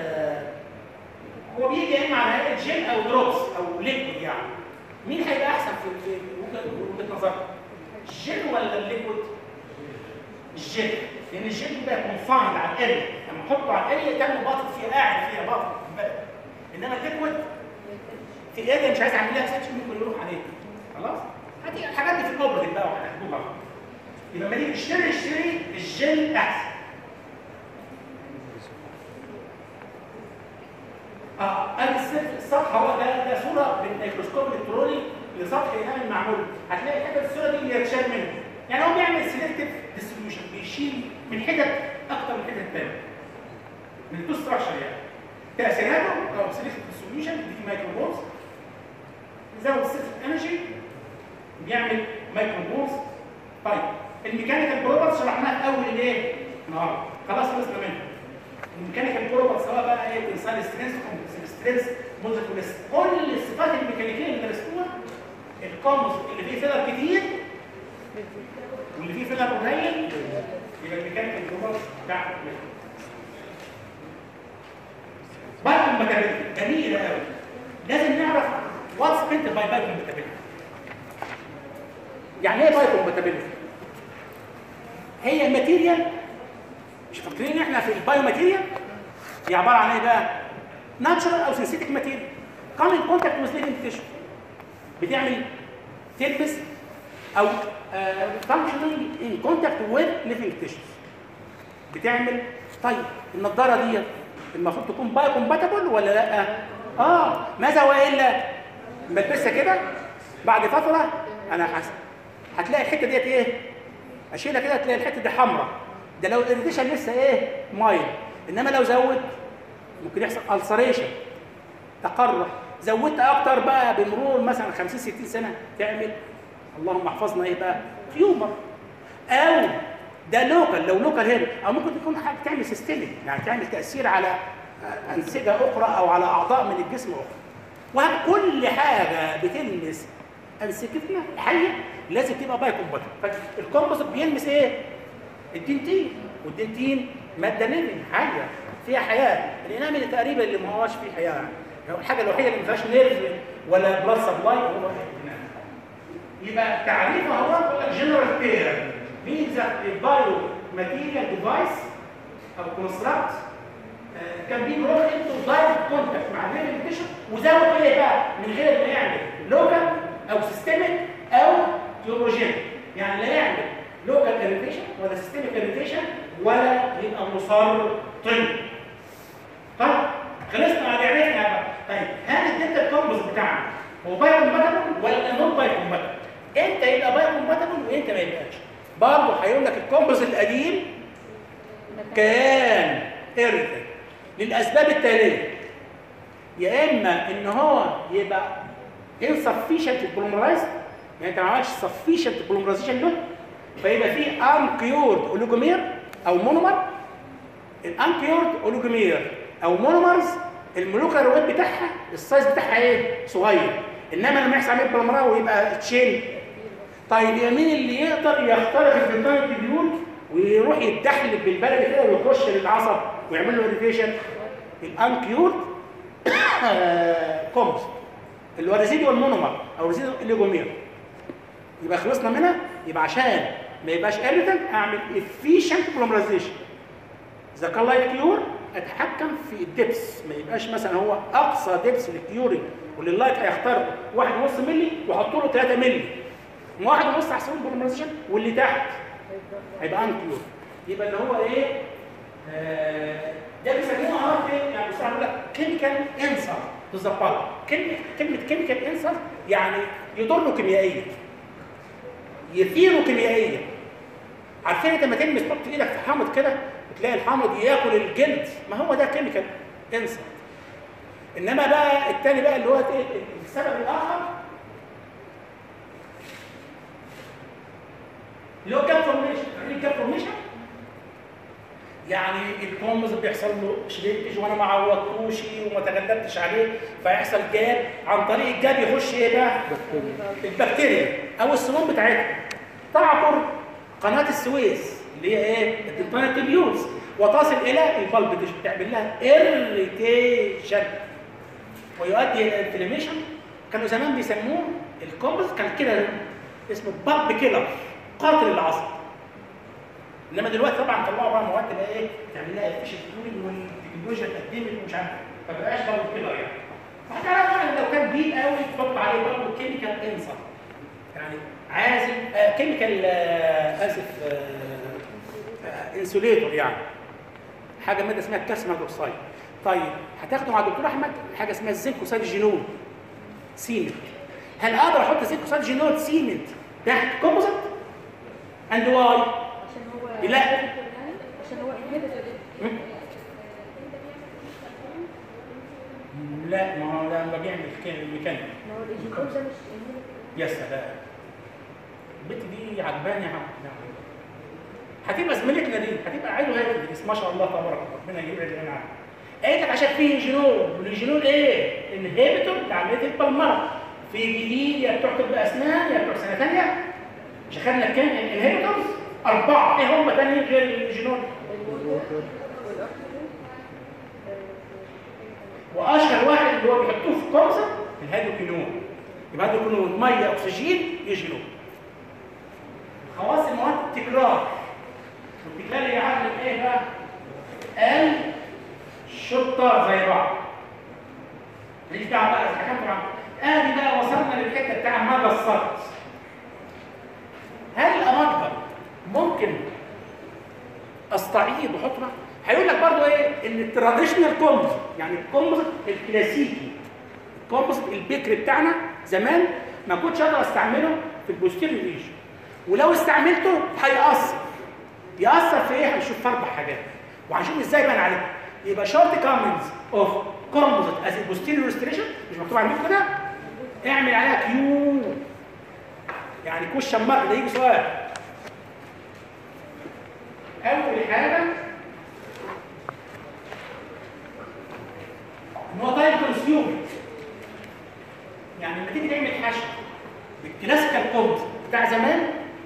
هو بيجي يا اما على هيئه جيل او دروبس او ليكويد. يعني مين هيبقى احسن في وجهه نظرك؟ الجيل ولا الليكويد؟ الجيل، لان الجيل بيبقى كونفايند على الاريا، لما احطه على الاريا كان باطل فيها قاعد فيها باطل، انما الليكويد في الاريا مش عايز اعمل لها سيرش ممكن يروح عليه. خلاص؟ هاتي الحاجات دي في الاوبريت بقى وهنحكوها. يبقى لما نيجي نشتري الجيل احسن. ادي السطح هو ده صوره بالميكروسكوب الالكتروني لسطح اناء معمول، هتلاقي حته الصوره دي اللي هتشال منه. يعني هو بيعمل سيلكتيف ديستريبيوشن، بيشيل من حتت اكتر من حتت ثانيه من التو ستراكشر. يعني تاثيراته او سيلكتيف ديستريبيوشن دي مايكروبورز، يزود السيلكتيف انرجي، بيعمل مايكروبورز. طيب الميكانيكال بروبرتيز شرحناها في اول الايه؟ النهارده، خلاص خلصنا منها. الميكانيكال بروبرتيز سواء بقى ايه؟ تنسال ستريس، ستريس، موزيكوليس، كل الصفات الميكانيكيه اللي درستوها. الكومبوزيت اللي فيه فيلر كتير واللي فيه فيلر قليل يبقى الميكانيكال بروبرتيز بتاعته باي كومباتيبيلتي جميله قوي. لازم نعرف واتس مينت باي كومباتيبيلتي. يعني ايه باي كومباتيبيلتي؟ هي ماتيريال، مش فاكرين احنا في البايو ماتيريال هي عباره عن ايه بقى؟ ناتشرال او سينثيتيك ماتيريال كام ان كونتاكت وذ ليفنج تيشو، بتعمل تلبس او فانكشنال ان كونتاكت وذ ليفنج تيشو بتعمل. طيب النضاره دي المفروض تكون بايو كومباتبل ولا لا؟ ماذا والا بلبسها كده بعد فتره انا حاسس هتلاقي الحته ديت ايه؟ اشيلها كده تلاقي الحته دي حمراء، ده لو الاريتيشن لسه ايه؟ مايل. انما لو زود ممكن يحصل السريشن، تقرح. زودت اكتر بقى بمرور مثلا 50 60 سنه تعمل اللهم احفظنا ايه بقى؟ تيومر. او ده لوكال، لو لوكال هنا، او ممكن تكون حاجه تعمل سيستميك، يعني تعمل تاثير على انسجه اخرى او على اعضاء من الجسم اخرى. وكل حاجه بتلمس انسجتنا الحيه لازم تبقى باي كومباتبل. فالكومبوزيت بيلمس ايه؟ الدنتين، والدنتين ماده ليفنج حيه فيها حياه. الانامل تقريبا اللي ما هواش فيه حياه، يعني الحاجه الوحيده اللي ما فيهاش نيرف ولا بلاد سبلاي هو الانامل. يبقى تعريفها هو جنرال تير means that a biomaterial device او construct can be brought into direct contact مع living tissue وزود ايه بقى؟ من غير ما يعمل لوكال او سيستميك او تيوروجينيك، يعني لا يعمل لوكال irritation ولا سيستميك irritation ولا يبقى مصر طن. طيب خلصنا على عرفنا بقى. طيب هل الدنتال كومبوز بتاعنا هو باي كومباتبل ولا نون باي كومباتبل؟ امتى يبقى باي كومباتبل وامتى ما يبقاش؟ برضه هيقول لك الكومبوز القديم كان ايريتنت للاسباب التاليه: يا اما ان هو يبقى insufficient polymerized، يعني انت ما عملتش sufficient polymerization له فيبقى فيه انكيورد اوليجومير او مونومر. الانكيورد اوليجومير او مونومرز المولوكيولار ويت بتاعها السايز بتاعها ايه؟ صغير، انما لما يحصل عمليه بوليمراز ويبقى تشين. طيب مين اللي يقدر يخترق الفنتان التبيول ويروح يتدحلب بالبلد كده ويخش للعصب ويعمل له اريتيشن؟ الانكيورد كومبوز اللي هو ريزيدوال مونومر او ريزيدوال اوليجومير. يبقى خلصنا منها. يبقى عشان ما يبقاش ايريتنت اعمل افيشنت بوليمرايزيشن. اذا كان لايت كيور اتحكم في الدبس، ما يبقاش مثلا هو اقصى دبس للكيورنج ولللايت هيخترق 1.5 مللي واحط له 3 مللي، 1.5 احسن بوليمرايزيشن واللي تحت هيبقى ان كيور. يبقى اللي هو ايه؟ ده بيسموه يعني بيقول لك كيميكال انسر تظبط. كلمه كيميكال انسر يعني يضره كيميائيا، يثيره كيميائيا. عارفين انت لما تلمس تحط ايدك في حامض كده وتلاقي الحامض ياكل الجلد، ما هو ده كيميكال انسر. انما بقى الثاني بقى اللي هو السبب الاخر اللي هو كاب فورميشن. يعني كاب فورميشن يعني الكومبوز بيحصل له شرينكج وانا ما عوضتوش وما تغلبتش عليه فيحصل جاب، عن طريق الجاب يخش ايه بقى؟ البكتيريا او السموم بتاعتها تعبر قناه السويس اللي هي ايه؟ الدنتان التبيولز وتصل الى البلب تيشو تعمل لها اريتيشن ويؤدي الى انفلاميشن. كانوا زمان بيسموه الكومبوز كان كده اسمه باب كيلر، قاتل العصب. انما دلوقتي طبعا طلعوا بقى مواد بقى ايه؟ تعمل لها افيشنت كولينج والتكنولوجيا اتقدمت ومش عارف ما بقاش باب كيلر يعني. فحتى لو كان بيت قوي تحط عليه برضه كيميكال انسر، يعني عازل كيميكال اسف انسوليتور، يعني حاجه ماده اسمها الكالسيوم هيدروكسيد. طيب هتاخده مع الدكتور احمد حاجه اسمها الزنكوسيد جينول سيمنت. هل اقدر احط زنكوسيد جينول سيمنت تحت كومبوزيت؟ اند واي؟ عشان هو لا عشان هو لا ما هو لما بيعمل الميكانيك ما هو الايجيكول ده مش يا سلام. البت دي عجباني يا عم. هتبقى زميلتنا دي، هتبقى عيله هيك ما شاء الله تبارك ربنا يبعد لنا عنها. قالت لك عشان فيه جينول، والجينول ايه؟ انهبيتور لعمليه البلمره. في جديد يا بتوع طب اسنان يا بتوع سنه ثانيه مش اخذنا كام انهبيتورز؟ 4. ايه هم تانيين غير الجينول؟ واشهر واحد اللي هو بيحطوه في كومسه الهيدروكينون. يبقى هيدروكينون ميه اكسجين يجينول. خواص المواد التكرار والتكرار يعلم ايه بقى؟ الشطار زي بعض. ماليش دعوه بقى اذا حكمت معاهم. ادي بقى وصلنا للحته بتاع مدى السقط. هل الامالجم ممكن استعيد واحط معاه؟ هيقول لك برضه ايه؟ ان التراديشنال كومبوزيت، يعني الكومبوزيت الكلاسيكي، الكومبوزيت البكري بتاعنا زمان ما كنتش اقدر استعمله في البوستيريور ريجن، ولو استعملته يأثر في ايه؟ هنشوف في 4 حاجات وهنشوف ازاي بان عليه. يبقى شورت كومنتس اوف كومبوزيت از البوستيريور ريستريشن، مش مكتوب عندكم كده؟ اعمل عليها كيو، يعني كويشن مارك، ده يجي سؤال. اول حاجه ان هو تايم كونسيوم، يعني لما تيجي تعمل حشو بالكلاسيكال كومبوزيت بتاع زمان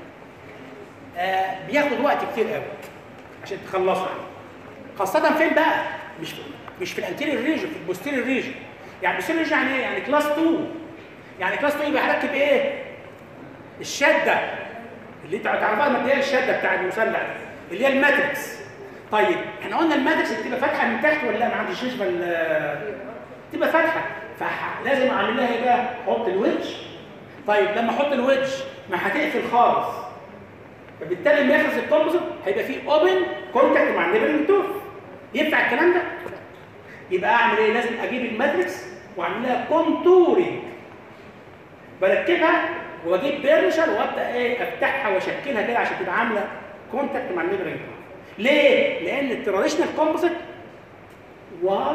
بياخد وقت كتير قوي عشان تخلصه، خاصة فين بقى؟ مش في الانتيريور ريجن، في البوستيريور ريجن. يعني البوستيريور ريجن يعني ايه؟ يعني كلاس 2. يعني كلاس 2 يبقى هركب ايه؟ الشدة اللي انت تعرفها مبدئيا، الشدة بتاع المثلث اللي هي الماتريكس. طيب احنا قلنا الماتريكس بتبقى فاتحة من تحت ولا لا؟ ما عنديش شبه تبقى فاتحة، فلازم اعمل لها ايه بقى؟ احط الويدج. طيب لما احط الويدج ما هتقفل خالص، فبالتالي لما يخلص الكومبوزيت هيبقى فيه اوبن كونتاكت مع النيبرنج توث. ينفع الكلام ده؟ يبقى اعمل ايه؟ لازم اجيب الماتريكس واعمل لها كونتورنج، بركبها واجيب بيرنشر وابدا ايه؟ افتحها واشكلها كده عشان تبقى عامله كونتاكت مع النيبرنج توث. ليه؟ لان التراديشنال كومبوزيت واز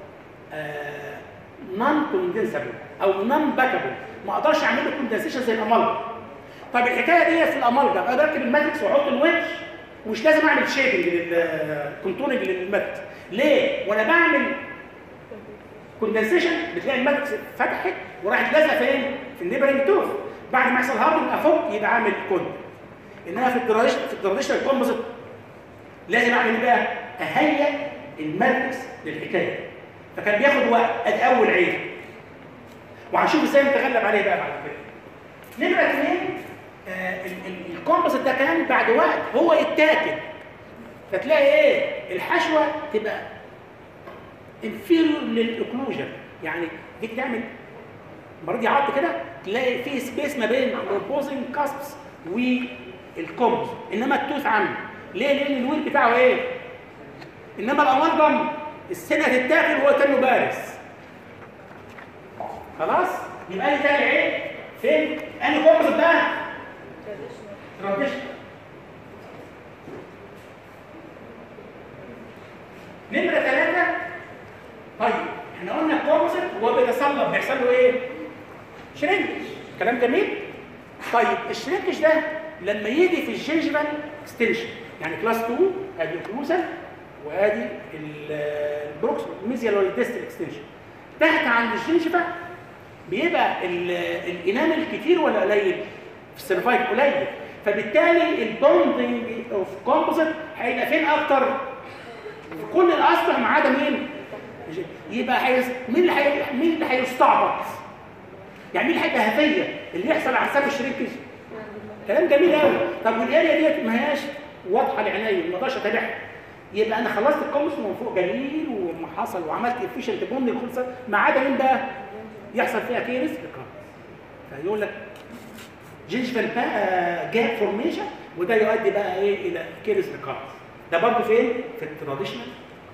نون كوندنسبل او نون باكابل، ما اقدرش اعمل له كوندنسيشن زي الامالجم. طيب الحكايه دي في الامالجم انا بركب الماتريكس واحط الويدج ومش لازم اعمل شيبنج للكونتورنج للماتريكس. ليه؟ وانا بعمل كوندنسيشن بتلاقي الماتريكس فتحت وراحت لازقه فين؟ في النيبرنج توث. بعد ما يحصل هاردنج افك يبقى عامل كونتاكت. انما في التراديشنال كومبوزيت لازم اعمل ايه بقى؟ اهيئ الماتريكس للحكايه، فكان بياخد وقت. ادي اول عيب وهنشوف ازاي نتغلب عليه بقى بعد كده. نمره 2، الكومبوزيت ده كان بعد وقت هو يتاكل، فتلاقي ايه؟ الحشوه تبقى انفيريور للاوكلوجن، يعني تيجي تعمل مرضي عض كده تلاقي في سبيس ما بين البوزنج كاسبس والكومبوزيت، انما التوث عنه. ليه؟ لان الويل بتاعه ايه؟ انما الامالجم السنه تتاكل وهو كانه بارز. خلاص؟ يبقى لي تاني عيب فين؟ انهي كومبوزيت بقى؟ تراديشنال. نمرة 3، طيب احنا قلنا الكومبوزيت هو بيتصلب، بيحصل له ايه؟ شرينكج. كلام جميل؟ طيب الشرينكج ده لما يجي في الجنجفال اكستنشن، يعني كلاس 2 ادي الكلوزال وادي البروكس ميزيال ولا الديستال اكستنشن، تحت عند الجنجفا بيبقى الانامل كتير ولا قليل؟ في السيرفايك قليل، فبالتالي البوندنج اوف كومبوزيت هيبقى فين اكتر؟ في كل الاسطح ما عدا مين؟ يبقى مين اللي هيستعبط؟ يعني مين اللي هيبقى هفيه؟ اللي يحصل على حساب الشرينكج. كلام جميل قوي. طب والاريا ديت ما هياش واضحه لعينيا، ما اقدرش اتابعها. يبقى انا خلصت الكومبوزيت من فوق جميل وما حصل وعملت افيشنت بوندنج خلصت، ما عدا مين بقى؟ يحصل فيها كيرس ريكارد. فيقول لك جينجفال جاب فورميشن، وده يؤدي بقى ايه؟ الى كيرس ريكارد. ده برضه فين؟ في التراديشنال.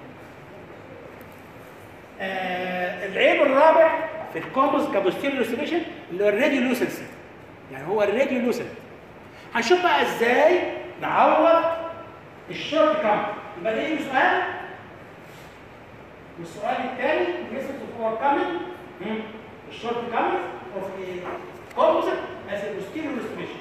العيب الرابع في الكومبوزيت كابوستيريور ريستريشن اللي هو الراديولوسنسي، يعني هو الراديولوسنت. هنشوف بقى ازاي نعوض الشورت كام. يبقى ده يجي سؤال، والسؤال الثاني ميثود اوف اوفركامينج الشورت كامينج اوف كومبوزيت از بوستيريور ريستريشن.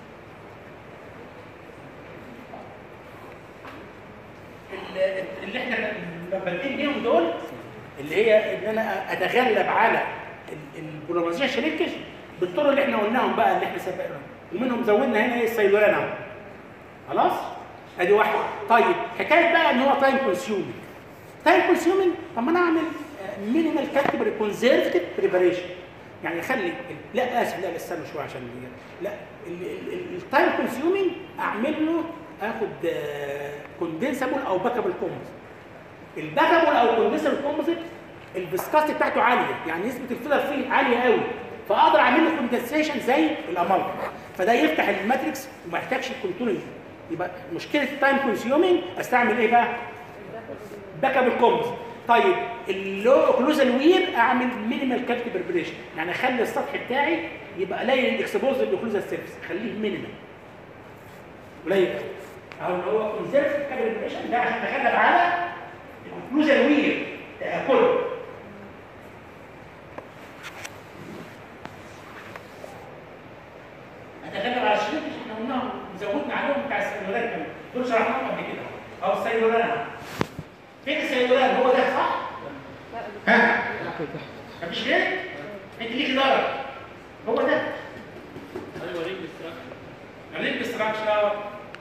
اللي احنا بادئين بيهم دول اللي هي ان انا اتغلب على البولاريزيشن شرينكج بالطرق اللي احنا قلناهم بقى، اللي احنا سبقناهم، ومنهم زودنا هنا ايه؟ السيلولان اهو. خلاص؟ ادي واحده. طيب حكايه بقى ان هو تايم كونسيومينج. تايم كونسيومينج، طب ما انا اعمل مينيمال كاتيجوري كونزرفتيف بريباريشن، يعني اخلي لا اسف لا استنى شويه عشان لا التايم كونسيومينج اعمل له اخد كوندنسبل او باكابل كومبوزيت. الباكابل او كوندنسبل كومبوزيت الفيسكاستي بتاعته عاليه، يعني نسبه الفيلر فيه عاليه قوي، فاقدر اعمل له كوندنسيشن زي الامالجم، فده يفتح الماتريكس وما يحتاجش الكونتورنج. يبقى مشكله التايم كونسيومينج استعمل ايه بقى؟ باكابل كومبوزيت. طيب اللو اوكلوزال وير اعمل مينيمال كافيتي بربريشن، يعني اخلي السطح بتاعي يبقى قليل الاكسبوز للاوكلوزال سيرفيس، اخليه مينيمال قليل، او اللي هو كونسيرف كافيتي بربريشن ده عشان اتغلب على الاوكلوزال وير تاكله. اتغلب على الشريط اللي احنا قلناهم وزودنا عليهم بتاع السيلولار كمان، دول شرحناهم قبل كده او السيلولار. فين السيلولار؟ هو ده صح؟ ها؟ مفيش غير؟ انت ليك درجه هو ده. ايوه رينج ستراكشر. الرينج ستراكشر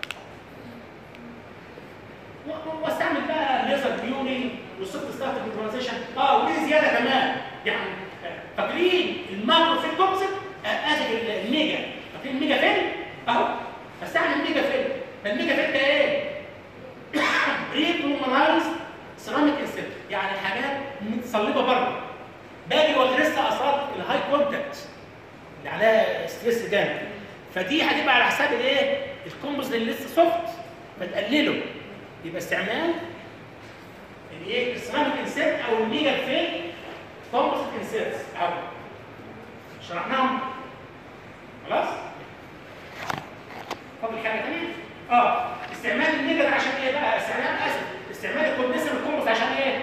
واستعمل بقى ليزر بيوري والسوفت ستارت ترانزيشن. ودي زياده كمان، يعني فاكرين الماكرو في الكومبوزيت؟ اسف الميجا، فاكرين الميجا فيلم؟ اهو استعمل الميجا فيلم. الميجا فيلم ده ايه؟ بري برومانايز سيراميك انسيت، يعني حاجات متصلبه بره. باجي واغرسها اثار الهاي كونتاكت اللي عليها ستريس جامد، فدي هتبقى على حساب الايه؟ الكومبوزيت اللي لسه سوفت فتقلله. يبقى استعمال الايه؟ السيراميك انسيت او الميجا فيلم كومبوزيت انسيتس اهو شرحناهم خلاص. فاضل حاجه ثانيه؟ استعمال الميجا عشان ايه بقى؟ استعمال الكوندنسر الكومبوزيت عشان ايه؟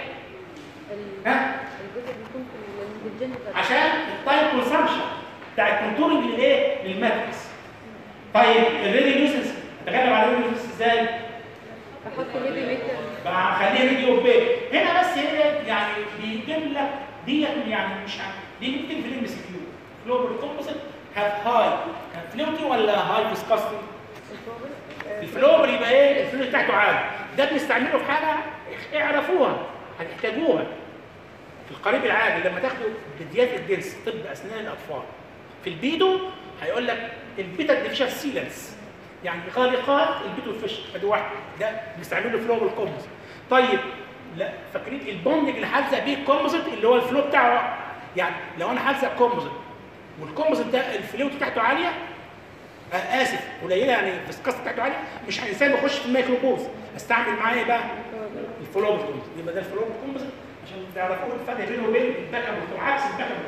الجزء بيكون في الجنرال عشان التايم كونسامشن بتاع الكونتورنج للايه؟ للماتريكس. طيب الريديوسنس اتغلب على الريديوسنس ازاي؟ بحط ميدي ميتر بخليها ميدي اوبيك هنا، بس هنا يعني بيجيب لك ديت، يعني مش عارف دي ممكن في الام سي كيو. فلوبل كومبوزيت هاف هاي فلوتي ولا هاي فيسكاستي؟ الفلوبل يبقى ايه؟ الفلوت بتاعته عالي. ده بنستعمله في حاجه اعرفوها هتحتاجوها في القريب العاجل لما تاخدوا بديات الدنس طب اسنان الاطفال. في البيدو هيقول لك البيتا ديفيشن سيلنس، يعني غالقات البيتو فيش، ادي واحد ده بنستعمله فلوبل كومبوزيت. طيب لا فاكرين البوندنج اللي هلزق بيه الكومبوزيت اللي هو الفلو بتاعه، يعني لو انا هلزق كومبوزيت والكومبوزيت ده الفلوت بتاعته عاليه قليله، يعني الفسكاس بتاعته عاليه، مش هينسان يخش في الميكروبوز، استعمل معاه ايه بقى؟ الفلوبل كومبوزيت. يبقى ده الفلوبل كومبوزيت عشان تعرفوا الفرق بينه وبين الباك اب عكس الباك اب.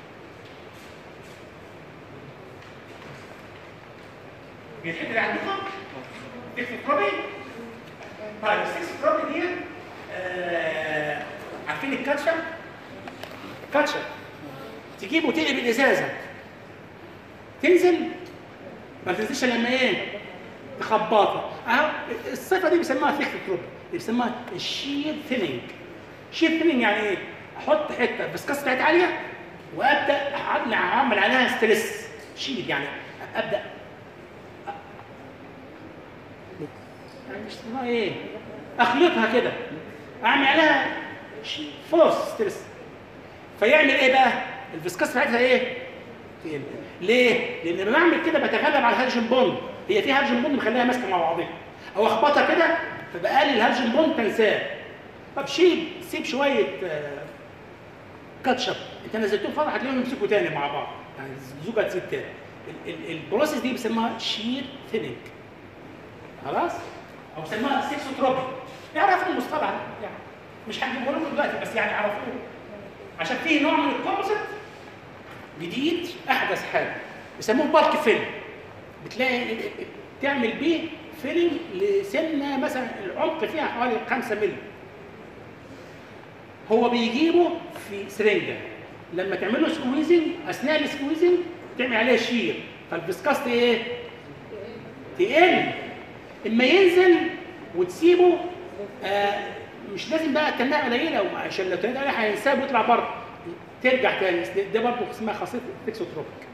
الحته اللي عندكم تكستروبي. طيب التكستروبي دي عارفين الكاتشر؟ كاتشر تجيبه وتقلب الازازه تنزل، ما تنزلش لما ايه؟ تخبطها. اهو الصفه دي بيسموها تكستروبي، بيسموها الشير ثيننج. شير ثيننج يعني ايه؟ احط حته الفسكاس بتاعتها عاليه وابدا اعمل عليها ستريس شير، يعني ابدا يعني مش اسمها ايه؟ اخلطها كده، اعمل عليها فورس ستريس، فيعمل ايه بقى؟ الفسكاس بتاعتها ايه؟ ليه؟ لان لما بعمل كده بتغلب على الهيدروجين بوند، هي فيها هيدروجين بوند مخليها ماسكه مع بعضها، او اخبطها كده فبقلل الهيدروجين بوند تنساه. طب سيب شويه كاتشب انت نزلتهم فتره هتلاقيهم يمسكوا تاني مع بعض، يعني الزوجه تزيد تاني. البروسيس دي بيسموها شير ثيننج خلاص؟ او بيسموها سيكسوتروبي. اعرفوا المصطلح يعني مش هنجيبه لكم دلوقتي، بس يعني عرفوه عشان فيه نوع من الكومبوزيت جديد احدث حاجه بيسموه بالك فيلم، بتلاقي تعمل بيه فيلم لسنه مثلا العمق فيها حوالي 5 مللي. هو بيجيبه في سرنجه، لما تعمل له سكويزنج اثناء السكويزنج تعمل عليه شير، فالفسكاست ايه؟ تقل. اما ينزل وتسيبه مش لازم بقى تنها قليله، عشان لو تنها قليله هينساب ويطلع بره ترجع تاني. ده برضه اسمها خاصيه التكسوتروبيك.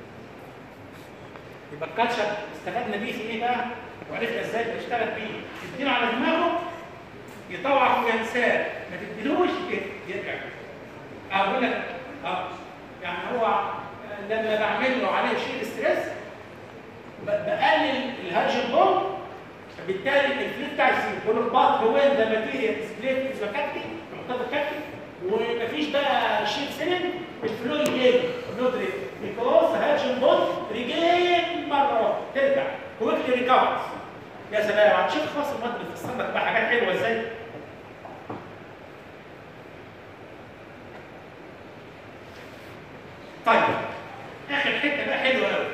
يبقى الكاتشب استفدنا بيه في ايه بقى؟ وعرفنا ازاي بنشتغل بيه. تديله على دماغه يطوع وينساه، ما تديلوش يرجع. اقول لك يعني هو لما بعمل له عليه شيء ستريس بقلل الهيدروجين بوند بالتالي الفلو بتاع السيل والرباط هو ذا ماتيريال سبليت از كابتي محتوى كابتي، ومفيش بقى شيل سيلين، الفلو يقل نو دريب بيكوز هاجن بوت ريجين مره ترجع كويكلي ريكفرز. يا سلام هتشوف خلاص المواد بتفسر لك بقى حاجات حلوه ازاي. طيب اخر حته بقى حلوه قوي.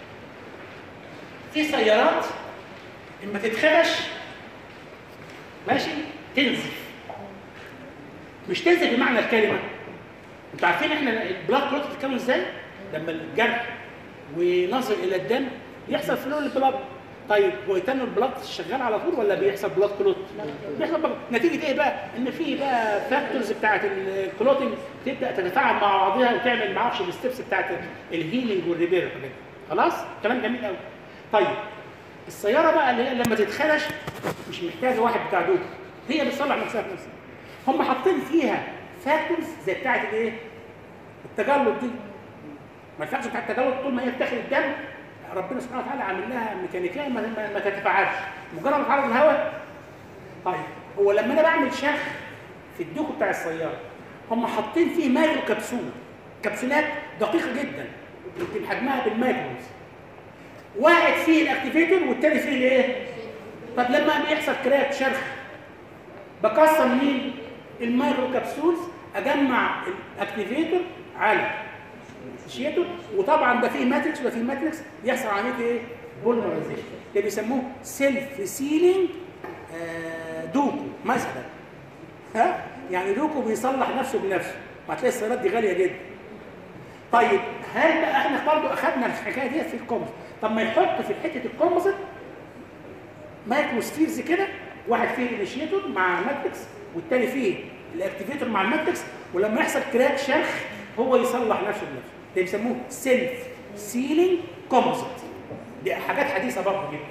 في سيارات اما تتخدش ماشي تنزف، مش تنزف بمعنى الكلمه. انتوا عارفين احنا البلاد كلوت بتتكون ازاي؟ لما الجرح ونصل الى الدم يحصل فلو البلاد. طيب هو يتنوا البلاد شغال على طول ولا بيحصل بلاد كلوت؟ بيحصل بلاد. نتيجه ايه بقى؟ ان في بقى فاكتورز بتاعت الكلوتنج تبدا تتفاعل مع بعضها وتعمل ما اعرفش الستبس بتاعت الهيلينج والريبير والحاجات. خلاص؟ كلام جميل قوي. طيب السياره بقى اللي هي لما تتخدش مش محتاجه واحد بتاع دوب، هي بتصلح نفسها بنفسها. هم حاطين فيها فاكتورز زي بتاعت الايه؟ التجلط دي. ما ينفعش بتاعت التجلط طول ما هي بتاخد الدم ربنا سبحانه وتعالى عامل لها ميكانيكيه ما تتفاعلش، مجرد ما تتعرض للهواء. طيب هو لما انا بعمل شخ في الدوكو بتاع السياره هم حاطين فيه مايكرو كبسول، كبسولات دقيقه جدا يمكن حجمها بالمايكروز. واحد فيه الاكتيفيتور والتاني فيه الايه؟ طب لما بيحصل كراك شرخ بكسر مين؟ المايكرو كبسولز، اجمع الاكتيفيتور على الشيتور، وطبعا ده فيه ماتريكس وده فيه ماتريكس يحصل عمليه ايه؟ بوليمرايزيشن. ده بيسموه سيلف سيلينج دوكو مثلا. ها؟ يعني دوكو بيصلح نفسه بنفسه، وهتلاقي السيارات دي غاليه جدا. طيب هل بقى احنا برضه اخذنا الحكايه دي في الكومبوزيت؟ طب ما يحط في حته الكومبوزيت مايكروسفيرز كده، واحد فيه الانيشيتور مع ماتريكس والتاني فيه الاكتيفيتور مع الماتريكس، ولما يحصل كراك شرخ هو يصلح نفسه بنفسه. ده بيسموه سيلف سيلينج كومبوزيت. دي حاجات حديثه برضه جدا.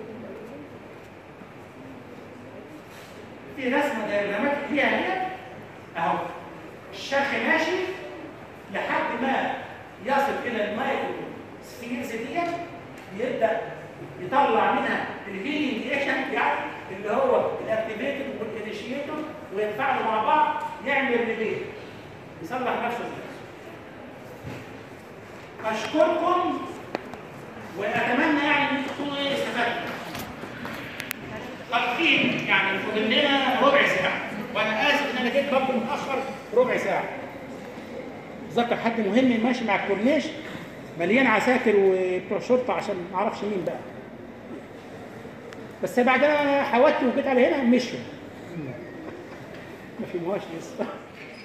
في رسمه دياجرامات فيها هنا اهو الشرخ ماشي لحد ما يصل الى المايكرو سفيرز ديت، بيبدا يطلع منها الهيلينج ايجنت يعني اللي هو الاكتيفيتور والانيشيتور، وينفعلوا مع بعض يعمل ريلي يصلح نفسه بنفسه. اشكركم واتمنى يعني ان تكونوا استفدتوا. طالبين يعني فاضل لنا ربع ساعه، وانا اسف ان انا جيت برضه متاخر ربع ساعه. اتذكر حد مهم ماشي مع الكورنيش مليان عساكر وبتوع شرطه عشان ما اعرفش مين بقى. بس بعدها حاولت وجيت على هنا مشوا. ما فهموهاش لسه.